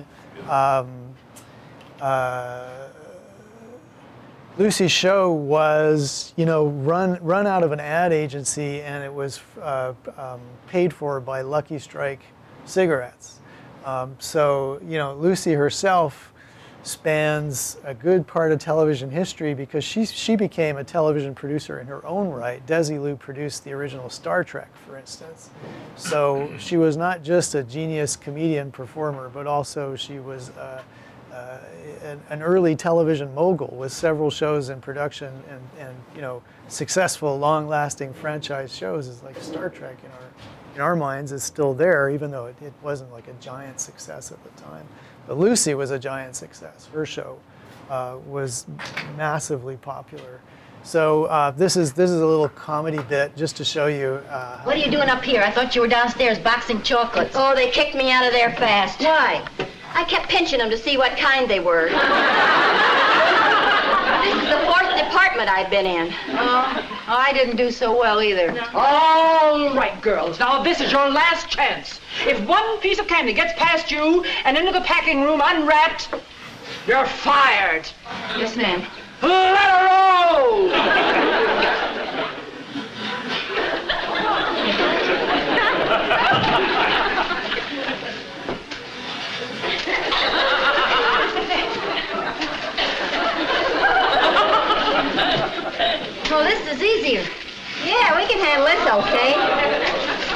S1: Lucy's show was run out of an ad agency, and it was paid for by Lucky Strike cigarettes. So Lucy herself spans a good part of television history because she became a television producer in her own right. Desilu produced the original Star Trek, for instance. So she was not just a genius comedian performer, but also she was an early television mogul with several shows in production and successful, long-lasting franchise shows. Is like Star Trek in our minds is still there, even though it wasn't like a giant success at the time. But Lucy was a giant success. Her show was massively popular. So this is a little comedy bit just to show you.
S15: What are you doing up here? I thought you were downstairs boxing chocolates. Oh, they kicked me out of there fast. Why? I kept pinching them to see what kind they were. This is the 4th department I've been in. Oh, I didn't do so well either. No.
S16: All right, girls. Now, this is your last chance. If one piece of candy gets past you and into the packing room unwrapped, you're fired.
S15: Yes, ma'am.
S16: Let her roll!
S15: Oh, this is easier. Yeah, we can handle this, okay?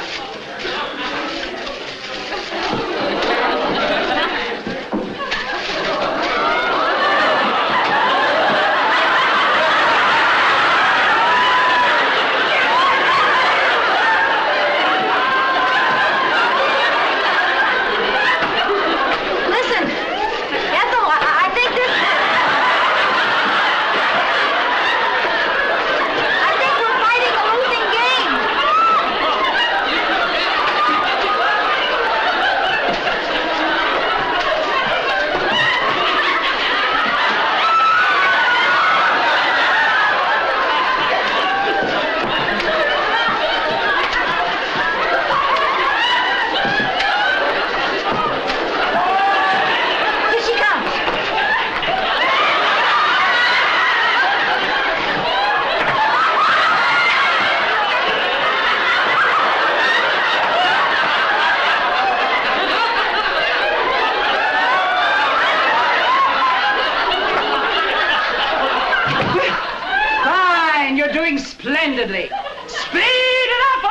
S16: Splendidly. Speed it up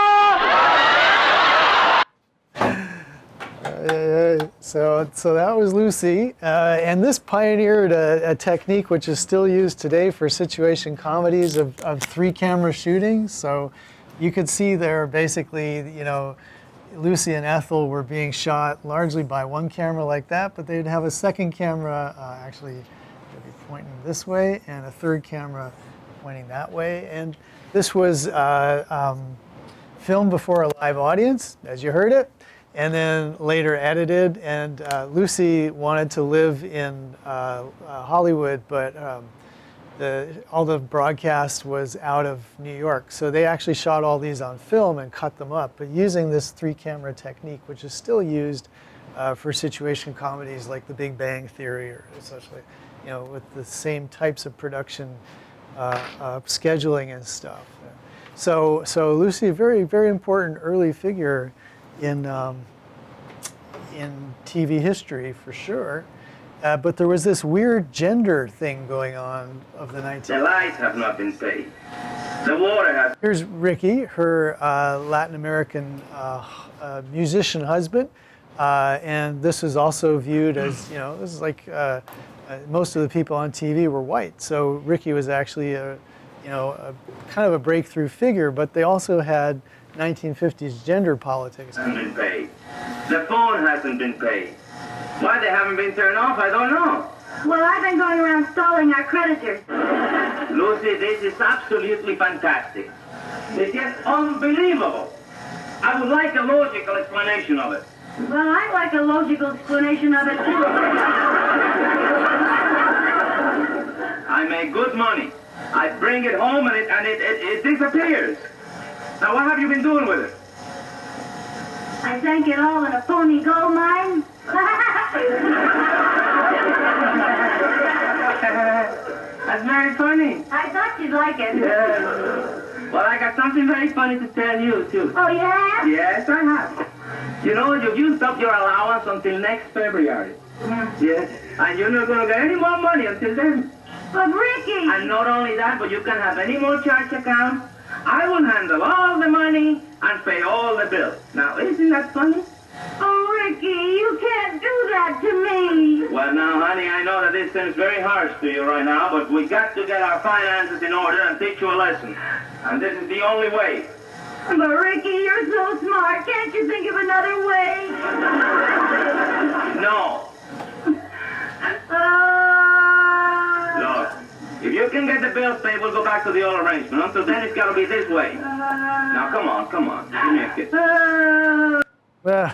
S16: a little!
S1: So that was Lucy, and this pioneered a technique which is still used today for situation comedies of 3-camera shooting. So you could see there basically, Lucy and Ethel were being shot largely by one camera like that, but they'd have a second camera actually they'd be pointing this way and a third camera pointing that way. And this was filmed before a live audience, as you heard it, and then later edited. And Lucy wanted to live in Hollywood, but all the broadcast was out of New York. So they actually shot all these on film and cut them up, but using this 3-camera technique, which is still used for situation comedies like The Big Bang Theory or such like. you know, with the same types of production scheduling and stuff. So Lucy, a very, very important early figure in TV history for sure. But there was this weird gender thing going on of the 19th.
S17: The lights have not been paid. The water has.
S1: Here's Ricky, her Latin American musician husband, and this is also viewed as, you know, this is like most of the people on TV were white. So Ricky was actually a kind of a breakthrough figure, but they also had 1950s gender politics.
S17: Hasn't been paid. The phone hasn't been paid. Why they haven't been turned off, I don't know.
S18: Well, I've been going around stalling our creditors.
S17: Lucy, this is absolutely fantastic. It's just unbelievable. I would like a logical explanation of it.
S18: Well, I'd like a logical explanation of it, too.
S17: I make good money. I bring it home and it disappears. Now, what have you been doing with it?
S18: I sank it all in a phony gold mine.
S17: That's very funny.
S18: I thought you'd like it.
S17: Yeah. Well, I got something very funny to tell you, too.
S18: Oh, you have?
S17: Yes, I have. You know, you've used up your allowance until next February. Yes. And you're not going to get any more money until then.
S18: But Ricky!
S17: And not only that, but you can have any more charge accounts. I will handle all the money and pay all the bills. Now, isn't that funny?
S18: Oh, Ricky, you can't do that to me.
S17: Well, now, honey, I know that this seems very harsh to you right now, but we got to get our finances in order and teach you a lesson. And this is the only way.
S18: But, Ricky, you're so smart. Can't you think of another way?
S17: No. Look, if you can get the bills paid, we'll go back to the old arrangement. Until then, it's got to be this way. Now, come on. Give me a kiss.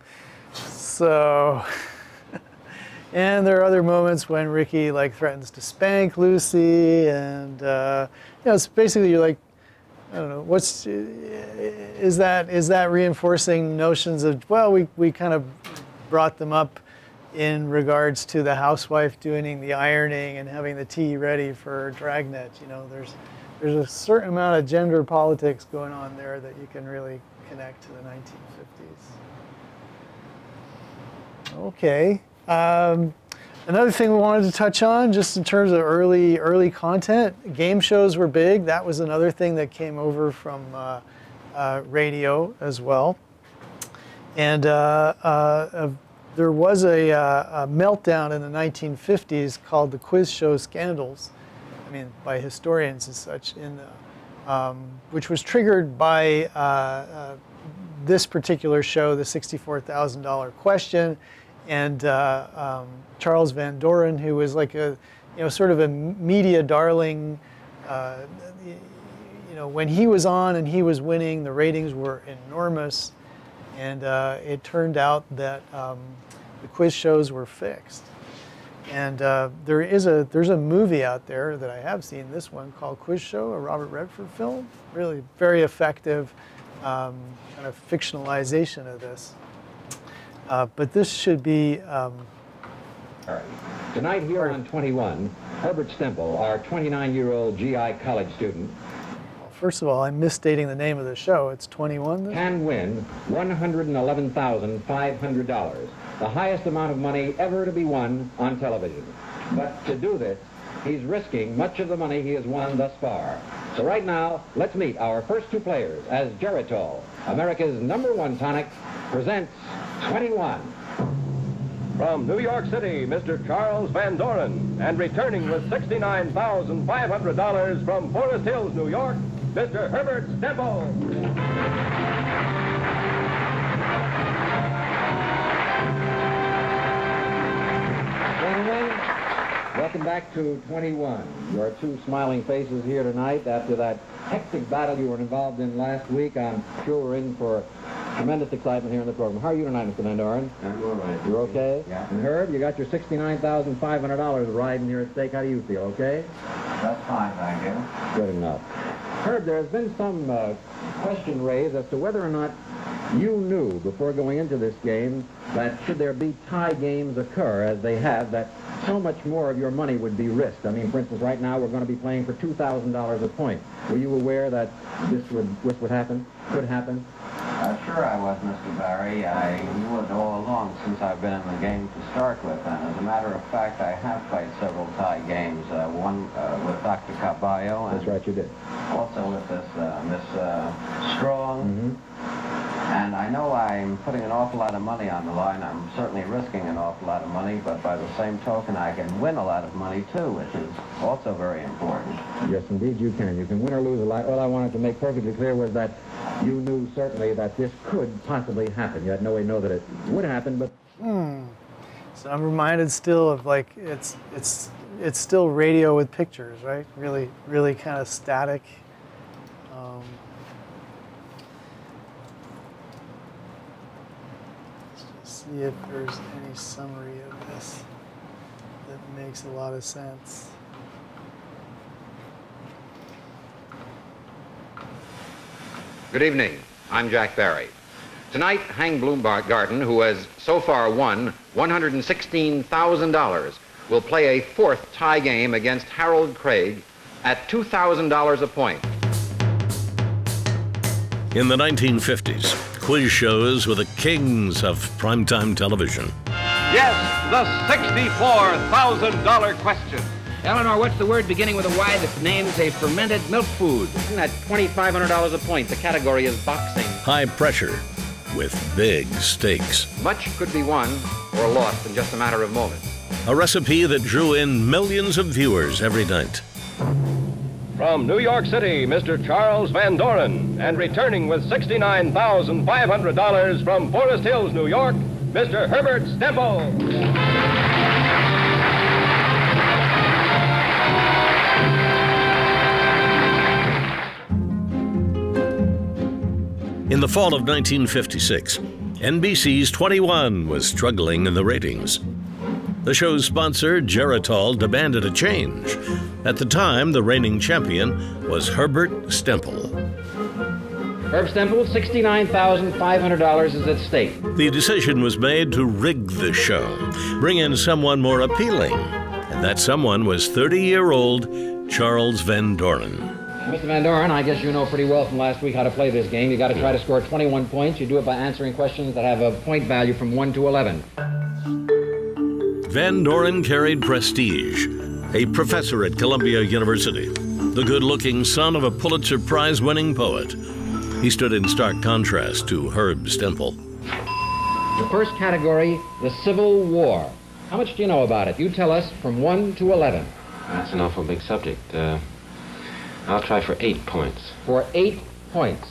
S1: So, and there are other moments when Ricky like threatens to spank Lucy, and you know, it's basically you're like, I don't know, is that reinforcing notions of, well, we kind of brought them up in regards to the housewife doing the ironing and having the tea ready for Dragnet. You know, there's a certain amount of gender politics going on there that you can really connect to the 1950s. Okay. Another thing we wanted to touch on, just in terms of early content, game shows were big. That was another thing that came over from radio as well. And there was a meltdown in the 1950s called the quiz show scandals. I mean, by historians and such, which was triggered by this particular show, the $64,000 question, and Charles Van Doren, who was like a, sort of a media darling. When he was on and he was winning, the ratings were enormous, and it turned out that the quiz shows were fixed. And there's a movie out there that I have seen, this one called Quiz Show, a Robert Redford film. Really very effective kind of fictionalization of this. But this should be...
S19: Tonight here on 21, Herbert Stemple, our 29-year-old GI college student.
S1: Well, first of all, I'm misstating the name of the show. It's 21.
S19: Can win $111,500, the highest amount of money ever to be won on television. But to do this, he's risking much of the money he has won thus far. So right now, let's meet our first two players as Geritol, America's #1 tonic, presents 21.
S20: From New York City, Mr. Charles Van Doren, and returning with $69,500 from Forest Hills, New York, Mr. Herbert Stemple.
S19: Gentlemen, welcome back to 21. Your two smiling faces here tonight after that hectic battle you were involved in last week. I'm sure we're in for tremendous excitement here in the program. How are you tonight, Mr. Van Doren?
S10: I'm all right.
S19: You're okay?
S10: Yeah.
S19: And Herb, you got your $69,500 riding here at stake. How do you feel, okay?
S10: That's fine, thank you.
S19: Good enough. Herb, there has been some question raised as to whether or not you knew before going into this game that should there be tie games occur, as they have, that so much more of your money would be risked. I mean, for instance, right now we're going to be playing for $2,000 a point. Were you aware that this would happen? Could happen?
S21: Sure I was, Mr. Barry. I knew it all along since I've been in the game to start with. And as a matter of fact, I have played several tie games. One with Dr. Caballo.
S19: That's right, you did.
S21: Also with this Miss Strong. And I know I'm putting an awful lot of money on the line. I'm certainly risking an awful lot of money, but by the same token, I can win a lot of money, too, which is also very important.
S19: Yes, indeed, you can. You can win or lose a lot. All I wanted to make perfectly clear was that you knew certainly that this could possibly happen. You had no way to know that it would happen, but...
S1: So I'm reminded still of, like, it's still radio with pictures, right? Really, really kind of static. See if there's any summary of this that makes a lot of sense.
S22: Good evening. I'm Jack Barry. Tonight, Hank Bloomgarden, who has so far won $116,000, will play a fourth tie game against Harold Craig at $2,000 a point.
S23: In the 1950s, quiz shows were the kings of primetime television.
S17: Yes, the $64,000 question.
S24: Eleanor, what's the word beginning with a Y that names a fermented milk food?
S22: At $2,500 a point, the category is boxing.
S23: High pressure with big stakes.
S22: Much could be won or lost in just a matter of moments.
S23: A recipe that drew in millions of viewers every night.
S20: From New York City, Mr. Charles Van Doren, and returning with $69,500 from Forest Hills, New York, Mr. Herbert Stemple.
S23: In the fall of 1956, NBC's 21 was struggling in the ratings. The show's sponsor, Geritol, demanded a change. At the time, the reigning champion was Herbert Stemple.
S19: Herb Stemple, $69,500 is at stake.
S23: The decision was made to rig the show, bring in someone more appealing. And that someone was 30-year-old Charles Van Doren.
S19: Mr. Van Doren, I guess you know pretty well from last week how to play this game. You got to try to score 21 points. You do it by answering questions that have a point value from 1 to 11.
S23: Van Doren carried prestige, a professor at Columbia University, the good-looking son of a Pulitzer Prize-winning poet. He stood in stark contrast to Herb Stemple.
S19: The first category, the Civil War. How much do you know about it? You tell us from 1 to 11.
S21: That's an awful big subject. I'll try for 8 points.
S19: For 8 points.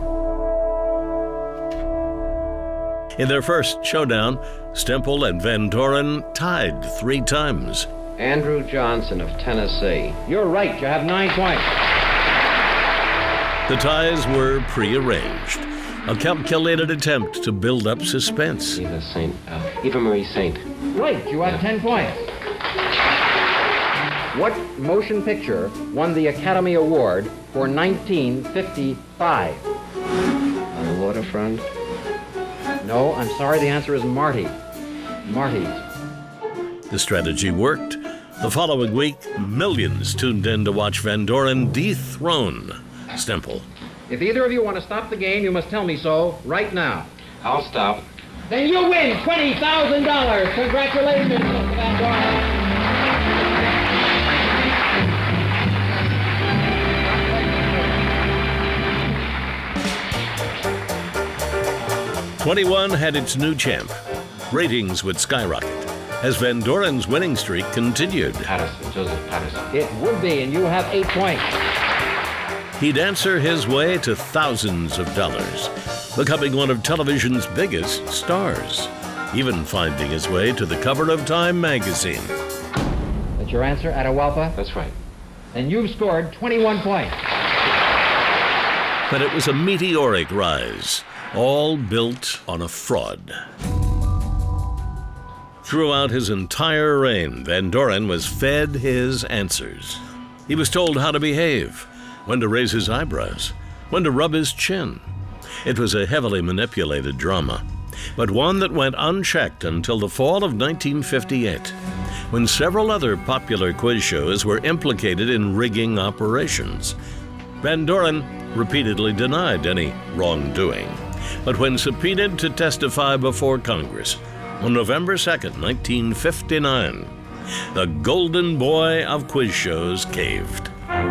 S23: In their first showdown, Stemple and Van Doren tied 3 times.
S21: Andrew Johnson of Tennessee.
S19: You're right, you have 9 points.
S23: The ties were prearranged, a calculated attempt to build up suspense.
S21: Eva Marie Saint.
S19: Right, you have 10 points. What motion picture won the Academy Award for 1955?
S21: On the Waterfront?
S19: No, I'm sorry, the answer is Marty. Marty's.
S23: The strategy worked. The following week, millions tuned in to watch Van Doren dethrone Stemple.
S19: If either of you want to stop the game, you must tell me so right now.
S21: I'll stop.
S19: Then you win $20,000. Congratulations, Mr. Van Doren.
S23: 21 had its new champ. Ratings would skyrocket as Van Doren's winning streak continued.
S21: Joseph Patterson.
S19: It would be, and you have 8 points.
S23: He'd answer his way to thousands of dollars, becoming one of television's biggest stars, even finding his way to the cover of Time magazine.
S19: That's your answer, Atahualpa?
S21: That's right.
S19: And you've scored 21 points.
S23: But it was a meteoric rise, all built on a fraud. Throughout his entire reign, Van Doren was fed his answers. He was told how to behave, when to raise his eyebrows, when to rub his chin. It was a heavily manipulated drama, but one that went unchecked until the fall of 1958, when several other popular quiz shows were implicated in rigging operations. Van Doren repeatedly denied any wrongdoing, but when subpoenaed to testify before Congress on November 2nd, 1959, the golden boy of quiz shows caved.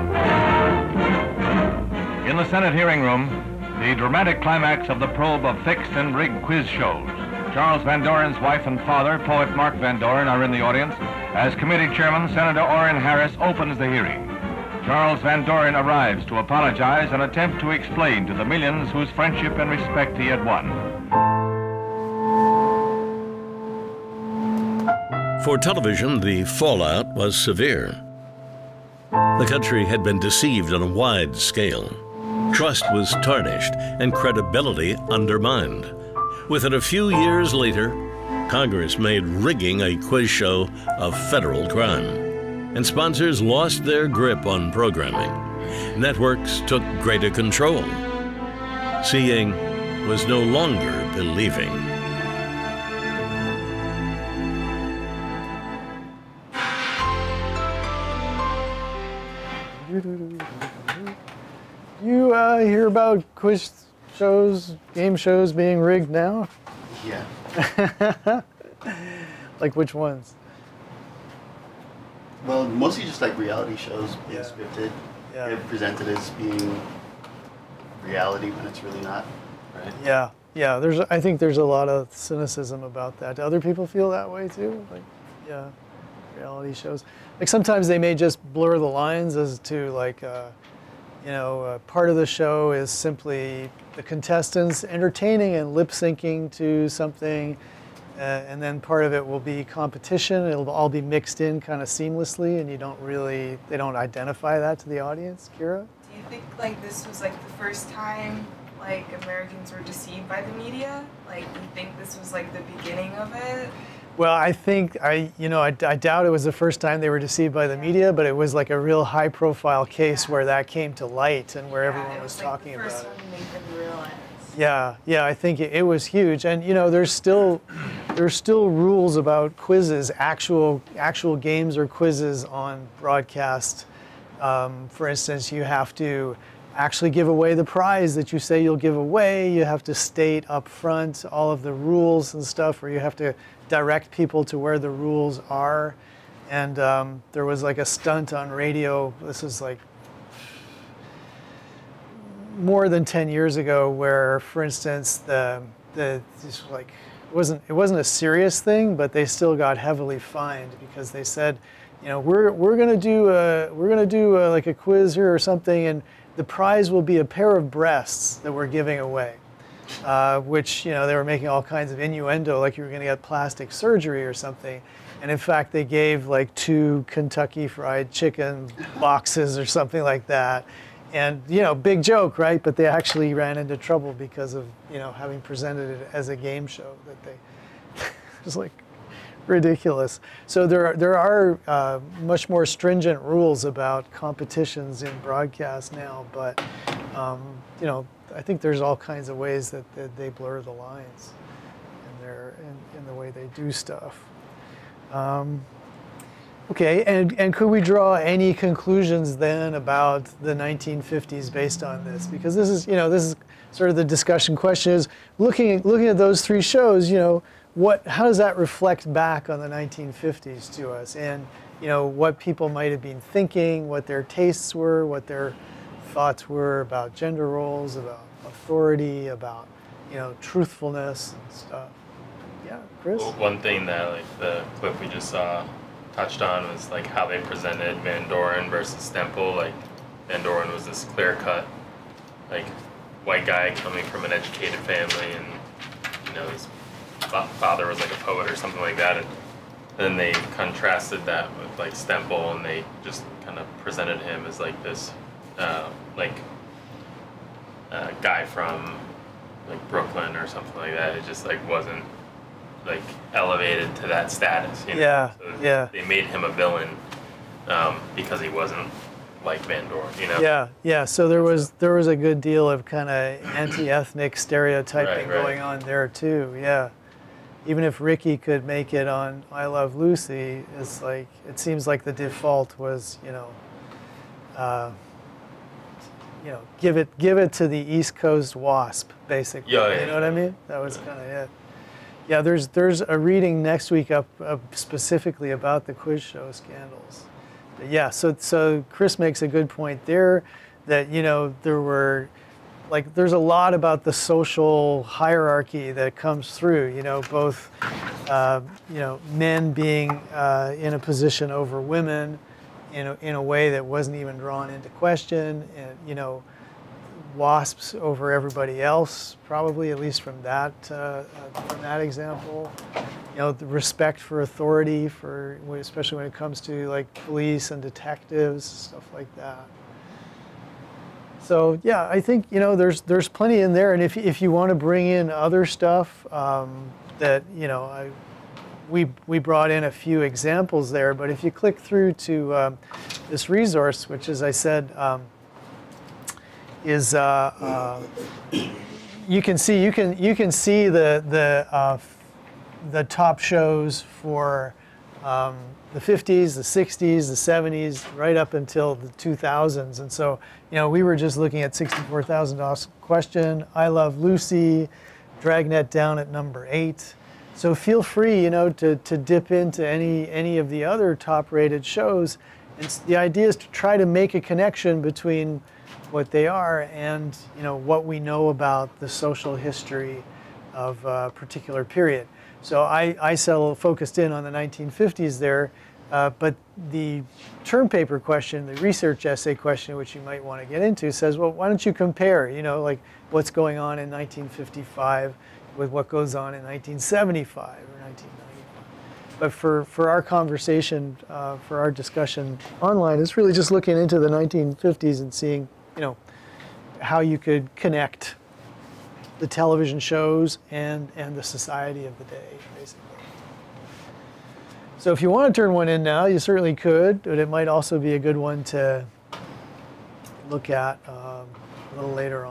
S2: In the Senate hearing room, the dramatic climax of the probe of fixed and rigged quiz shows. Charles Van Doren's wife and father, poet Mark Van Doren, are in the audience as committee chairman Senator Orrin Harris opens the hearing. Charles Van Doren arrives to apologize and attempt to explain to the millions whose friendship and respect he had won.
S23: For television, the fallout was severe. The country had been deceived on a wide scale. Trust was tarnished and credibility undermined. Within a few years later, Congress made rigging a quiz show a federal crime, and sponsors lost their grip on programming. Networks took greater control. Seeing was no longer believing.
S1: You hear about quiz shows, game shows being rigged now?
S12: Yeah.
S1: Like which ones?
S12: Well, mostly just like reality shows being scripted.
S1: Yeah.
S12: They're presented as being reality when it's really not, right?
S1: Yeah, yeah. I think there's a lot of cynicism about that. Do other people feel that way too? Like, yeah, reality shows. Like sometimes they may just blur the lines as to like, part of the show is simply the contestants entertaining and lip syncing to something, and then part of it will be competition. It'll all be mixed in kind of seamlessly, and they don't identify that to the audience. Kira?
S14: Do you think like this was like the first time like Americans were deceived by the media? Like, do you think this was like the beginning of it?
S1: Well, I think I doubt it was the first time they were deceived by the media, but it was like a real high-profile case where that came to light and where everyone was talking about it. Yeah, I think it was huge, and there's still rules about quizzes, actual games or quizzes on broadcast. For instance, you have to actually give away the prize that you say you'll give away. You have to state up front all of the rules and stuff, or you have to direct people to where the rules are. And there was like a stunt on radio. This is like more than 10 years ago, where, for instance, it wasn't a serious thing, but they still got heavily fined because they said, we're gonna do like a quiz here or something, and the prize will be a pair of breasts that we're giving away, which they were making all kinds of innuendo, like you were gonna get plastic surgery or something. And in fact, they gave like 2 Kentucky Fried Chicken boxes or something like that. And, big joke, right? But they actually ran into trouble because of, having presented it as a game show. It was like ridiculous. So there are much more stringent rules about competitions in broadcast now. But, I think there's all kinds of ways that they blur the lines in the way they do stuff. Okay, and could we draw any conclusions then about the 1950s based on this? Because this is sort of the discussion question is looking at those 3 shows, how does that reflect back on the 1950s to us, and what people might have been thinking, what their tastes were, what their thoughts were about gender roles, about authority, about truthfulness and stuff. Yeah, Chris?
S9: Well, one thing that like the clip we just saw touched on was like how they presented Van Doren versus Stempel. Like Van Doren was this clear-cut, like white guy coming from an educated family, and his father was like a poet or something like that. And then they contrasted that with like Stempel, and they just kind of presented him as like this, guy from like Brooklyn or something like that. It just like wasn't like elevated to that status.
S1: Yeah,
S9: so
S1: yeah.
S9: They made him a villain because he wasn't like Van Doren.
S1: Yeah. So there was a good deal of kind of anti-ethnic stereotyping going on there too. Yeah. even if Ricky could make it on I Love Lucy, it's like, it seems like the default was, give it to the East Coast WASP, basically.
S9: Yeah,
S1: you know what I mean? That was kind of it. Yeah, there's a reading next week up specifically about the quiz show scandals. But yeah, so Chris makes a good point there, that there's a lot about the social hierarchy that comes through. Both men being in a position over women in a way that wasn't even drawn into question, and WASPs over everybody else, probably, at least from that example. The respect for authority, especially when it comes to like police and detectives, stuff like that. So yeah, I think there's plenty in there, and if you want to bring in other stuff that we brought in a few examples there, but if you click through to this resource, which, as I said, is you can see the top shows for the 50s, the 60s, the 70s, right up until the 2000s. And so, we were just looking at $64,000 question, I Love Lucy, Dragnet down at number 8. So feel free, to dip into any of the other top-rated shows. And the idea is to try to make a connection between what they are and what we know about the social history of a particular period. So I focused in on the 1950s there, but the term paper question, the research essay question, which you might want to get into, says, well, why don't you compare, like what's going on in 1955 with what goes on in 1975 or 1995. But for our conversation, for our discussion online, it's really just looking into the 1950s and seeing, how you could connect the television shows and the society of the day, basically. So if you want to turn one in now, you certainly could, but it might also be a good one to look at a little later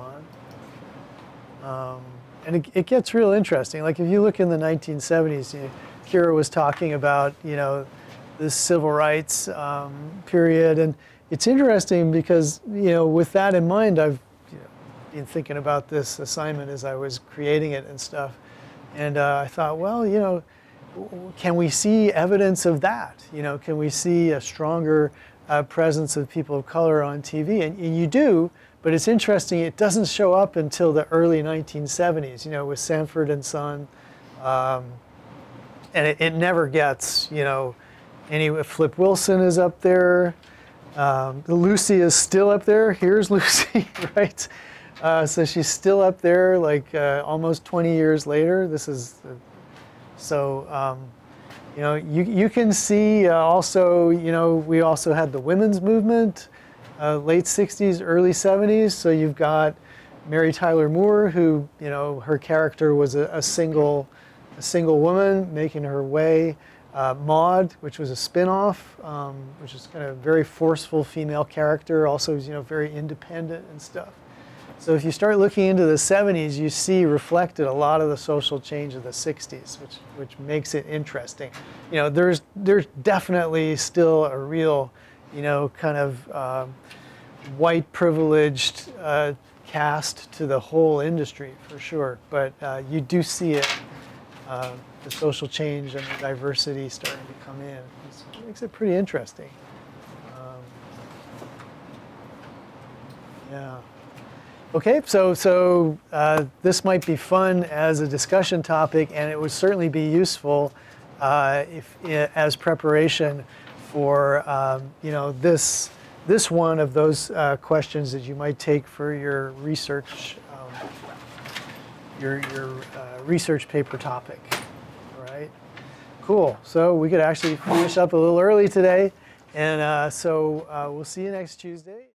S1: on. And it gets real interesting. Like if you look in the 1970s, Kira was talking about, this civil rights period, and it's interesting because, with that in mind, I've been thinking about this assignment as I was creating it and stuff. And I thought, well, can we see evidence of that? Can we see a stronger presence of people of color on TV? And you do, but it's interesting, it doesn't show up until the early 1970s, with Sanford and Son. And it never gets, Flip Wilson is up there. Lucy is still up there. Here's Lucy, right? So she's still up there, like almost 20 years later. This is, you can see also, we also had the women's movement, late 60s, early 70s. So you've got Mary Tyler Moore, who, her character was a single woman making her way. Maude, which was a spin-off, which is kind of a very forceful female character, also very independent and stuff. So if you start looking into the 70s, you see reflected a lot of the social change of the 60s, which makes it interesting. There's definitely still a real, kind of white privileged cast to the whole industry for sure, but you do see it. The social change and the diversity starting to come in. It makes it pretty interesting. Yeah. Okay, so this might be fun as a discussion topic, and it would certainly be useful as preparation for this one of those questions that you might take for your research your research paper topic. Cool. So we could actually finish up a little early today. And so we'll see you next Tuesday.